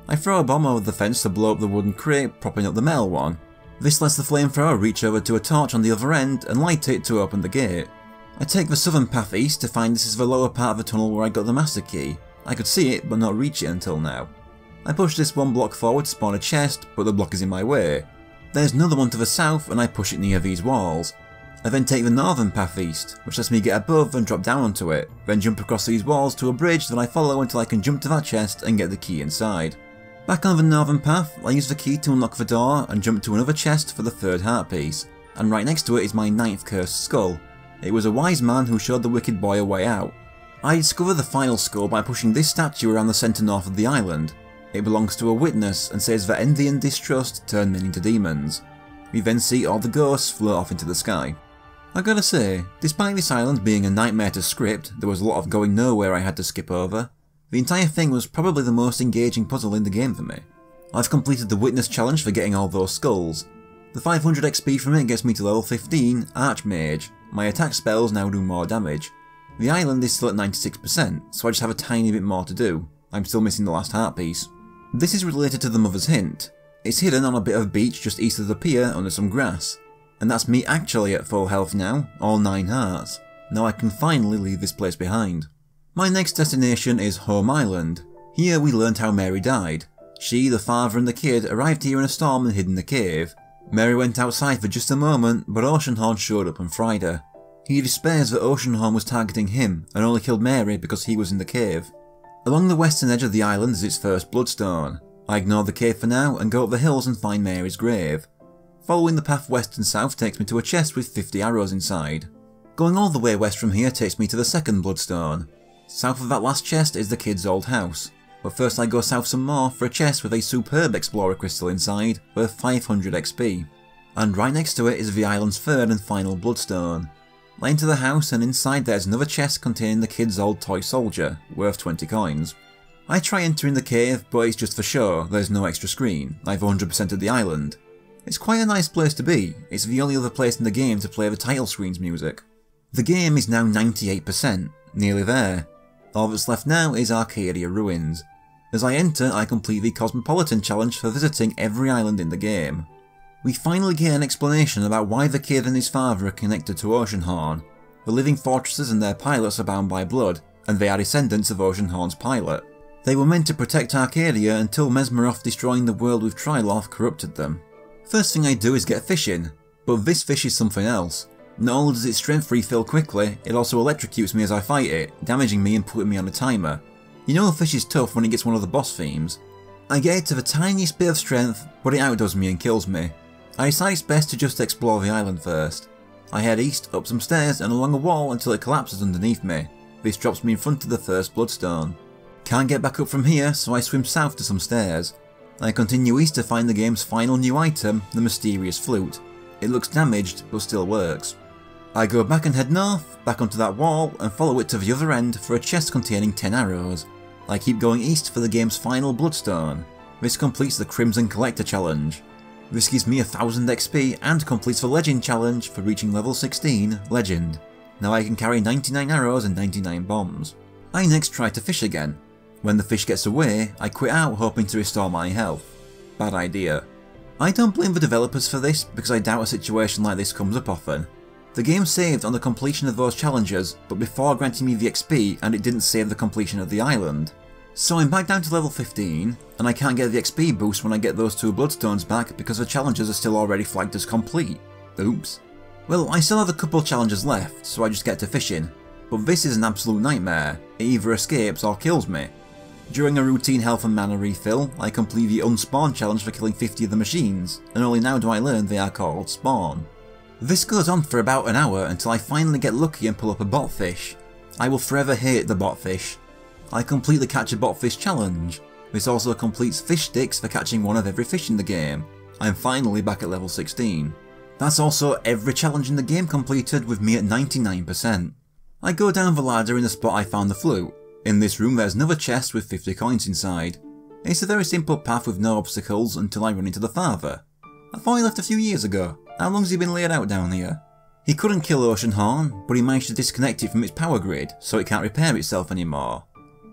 I throw a bomb over the fence to blow up the wooden crate propping up the metal one. This lets the flamethrower reach over to a torch on the other end and light it to open the gate. I take the southern path east to find this is the lower part of the tunnel where I got the master key. I could see it but not reach it until now. I push this one block forward to spawn a chest, but the block is in my way. There's another one to the south and I push it near these walls. I then take the northern path east, which lets me get above and drop down onto it, then jump across these walls to a bridge that I follow until I can jump to that chest and get the key inside. Back on the northern path, I use the key to unlock the door and jump to another chest for the third heart piece, and right next to it is my 9th cursed skull. It was a wise man who showed the wicked boy a way out. I discover the final skull by pushing this statue around the centre north of the island. It belongs to a witness and says that envy and distrust turn men into demons. We then see all the ghosts float off into the sky. I gotta say, despite this island being a nightmare to script, there was a lot of going nowhere I had to skip over. The entire thing was probably the most engaging puzzle in the game for me. I've completed the witness challenge for getting all those skulls. The 500 XP from it gets me to level 15, Archmage. My attack spells now do more damage. The island is still at 96%, so I just have a tiny bit more to do. I'm still missing the last heart piece. This is related to the Mother's Hint. It's hidden on a bit of beach just east of the pier under some grass. And that's me actually at full health now, all 9 hearts. Now I can finally leave this place behind. My next destination is Home Island. Here we learned how Mary died. She, the father and the kid arrived here in a storm and hid in the cave. Mary went outside for just a moment, but Oceanhorn showed up and fried her. He despairs that Oceanhorn was targeting him and only killed Mary because he was in the cave. Along the western edge of the island is its first bloodstone. I ignore the cave for now and go up the hills and find Mary's grave. Following the path west and south takes me to a chest with 50 arrows inside. Going all the way west from here takes me to the second bloodstone. South of that last chest is the kid's old house, but first I go south some more for a chest with a superb explorer crystal inside worth 500 XP. And right next to it is the island's third and final bloodstone. I enter the house and inside there's another chest containing the kid's old toy soldier, worth 20 coins. I try entering the cave, but it's just for show, there's no extra screen, I've 100% of the island. It's quite a nice place to be, it's the only other place in the game to play the title screen's music. The game is now 98%, nearly there. All that's left now is Arcadia Ruins. As I enter, I complete the Cosmopolitan challenge for visiting every island in the game. We finally get an explanation about why the kid and his father are connected to Oceanhorn. The living fortresses and their pilots are bound by blood, and they are descendants of Oceanhorn's pilot. They were meant to protect Arcadia until Mesmeroth destroying the world with Trilorth corrupted them. First thing I do is get fishing, but this fish is something else. Not only does its strength refill quickly, it also electrocutes me as I fight it, damaging me and putting me on a timer. You know the fish is tough when it gets one of the boss themes. I get it to the tiniest bit of strength, but it outdoes me and kills me. I decide it's best to just explore the island first. I head east, up some stairs and along a wall until it collapses underneath me. This drops me in front of the first bloodstone. Can't get back up from here, so I swim south to some stairs. I continue east to find the game's final new item, the mysterious flute. It looks damaged, but still works. I go back and head north, back onto that wall, and follow it to the other end for a chest containing 10 arrows. I keep going east for the game's final bloodstone. This completes the Crimson Collector challenge. This gives me 1000 XP and completes the Legend challenge for reaching level 16, Legend. Now I can carry 99 arrows and 99 bombs. I next try to fish again. When the fish gets away, I quit out hoping to restore my health. Bad idea. I don't blame the developers for this because I doubt a situation like this comes up often. The game saved on the completion of those challenges, but before granting me the XP and it didn't save the completion of the island. So I'm back down to level 15, and I can't get the XP boost when I get those 2 bloodstones back because the challenges are still already flagged as complete. Oops. Well, I still have a couple challenges left, so I just get to fishing. But this is an absolute nightmare. It either escapes or kills me. During a routine health and mana refill, I complete the Unspawn challenge for killing 50 of the machines, and only now do I learn they are called Spawn. This goes on for about an hour until I finally get lucky and pull up a botfish. I will forever hate the botfish. I complete the Catch a Botfish challenge. This also completes fish sticks for catching one of every fish in the game. I am finally back at level 16. That's also every challenge in the game completed with me at 99%. I go down the ladder in the spot I found the flute. In this room there's another chest with 50 coins inside. It's a very simple path with no obstacles until I run into the father. I thought he left a few years ago. How long's he been laid out down here? He couldn't kill Oceanhorn, but he managed to disconnect it from its power grid so it can't repair itself anymore.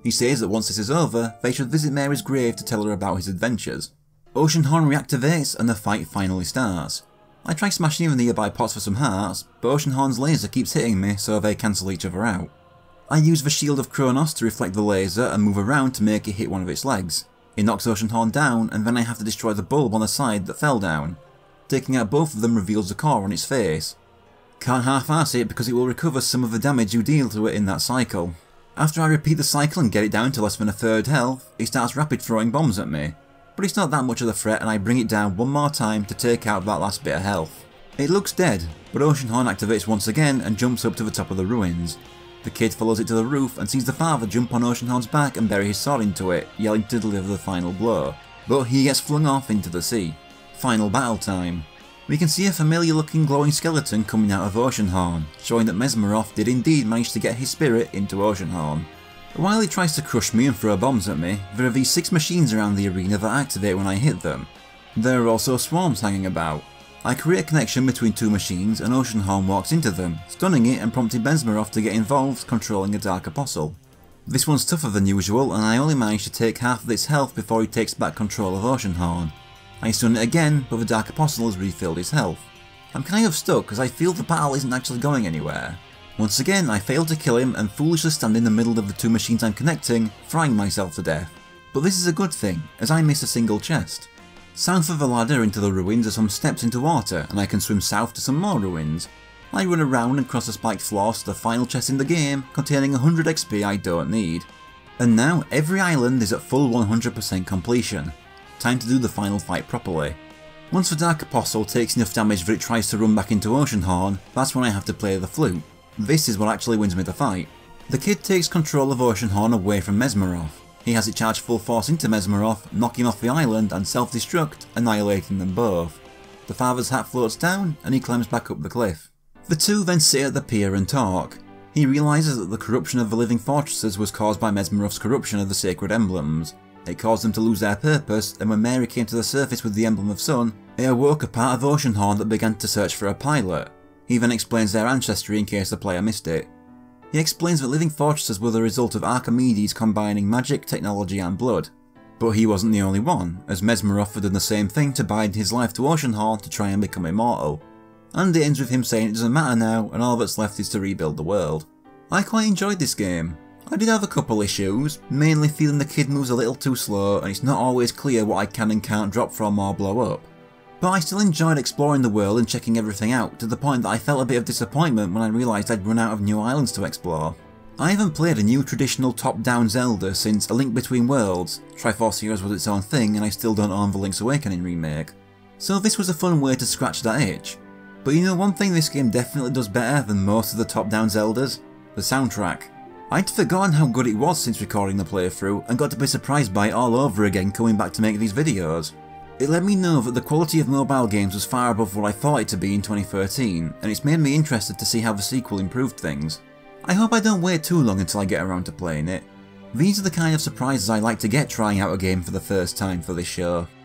He says that once this is over, they should visit Mary's grave to tell her about his adventures. Oceanhorn reactivates and the fight finally starts. I try smashing even the nearby pots for some hearts, but Oceanhorn's laser keeps hitting me so they cancel each other out. I use the Shield of Kronos to reflect the laser and move around to make it hit one of its legs. It knocks Oceanhorn down and then I have to destroy the bulb on the side that fell down. Taking out both of them reveals the core on its face. Can't half-arse it because it will recover some of the damage you deal to it in that cycle. After I repeat the cycle and get it down to less than a third health, it starts rapid throwing bombs at me. But it's not that much of a threat and I bring it down one more time to take out that last bit of health. It looks dead, but Oceanhorn activates once again and jumps up to the top of the ruins. The kid follows it to the roof and sees the father jump on Oceanhorn's back and bury his sword into it, yelling to deliver the final blow. But he gets flung off into the sea. Final battle time. We can see a familiar looking glowing skeleton coming out of Oceanhorn, showing that Mesmeroth did indeed manage to get his spirit into Oceanhorn. While he tries to crush me and throw bombs at me, there are these 6 machines around the arena that activate when I hit them. There are also swarms hanging about. I create a connection between 2 machines and Oceanhorn walks into them, stunning it and prompting Mesmeroth to get involved controlling a Dark Apostle. This one's tougher than usual and I only manage to take half of its health before he takes back control of Oceanhorn. I stun it again, but the Dark Apostle has refilled his health. I'm kind of stuck because I feel the battle isn't actually going anywhere. Once again I fail to kill him and foolishly stand in the middle of the 2 machines I'm connecting, frying myself to death. But this is a good thing, as I miss a single chest. South of the ladder into the ruins are some steps into water and I can swim south to some more ruins. I run around and cross a spiked floor to the final chest in the game, containing 100 XP I don't need. And now every island is at full 100% completion. Time to do the final fight properly. Once the Dark Apostle takes enough damage that it tries to run back into Oceanhorn, that's when I have to play the flute. This is what actually wins me the fight. The kid takes control of Oceanhorn away from Mesmeroth. He has it charge full force into Mesmeroth, knock him off the island and self-destruct, annihilating them both. The father's hat floats down and he climbs back up the cliff. The two then sit at the pier and talk. He realises that the corruption of the living fortresses was caused by Mesmeroth's corruption of the sacred emblems. It caused them to lose their purpose, and when Mary came to the surface with the emblem of sun, it awoke a part of Oceanhorn that began to search for a pilot. He then explains their ancestry in case the player missed it. He explains that living fortresses were the result of Archimedes combining magic, technology and blood. But he wasn't the only one, as Mesmeroth had done the same thing to bind his life to Oceanhorn to try and become immortal. And it ends with him saying it doesn't matter now and all that's left is to rebuild the world. I quite enjoyed this game. I did have a couple issues, mainly feeling the kid moves a little too slow and it's not always clear what I can and can't drop from or blow up. But I still enjoyed exploring the world and checking everything out, to the point that I felt a bit of disappointment when I realised I'd run out of new islands to explore. I haven't played a new traditional top-down Zelda since A Link Between Worlds. Triforce Heroes was its own thing and I still don't own the Link's Awakening remake. So this was a fun way to scratch that itch. But you know one thing this game definitely does better than most of the top-down Zeldas? The soundtrack. I'd forgotten how good it was since recording the playthrough and got to be surprised by it all over again coming back to make these videos. It let me know that the quality of mobile games was far above what I thought it to be in 2013, and it's made me interested to see how the sequel improved things. I hope I don't wait too long until I get around to playing it. These are the kind of surprises I like to get trying out a game for the first time for this show.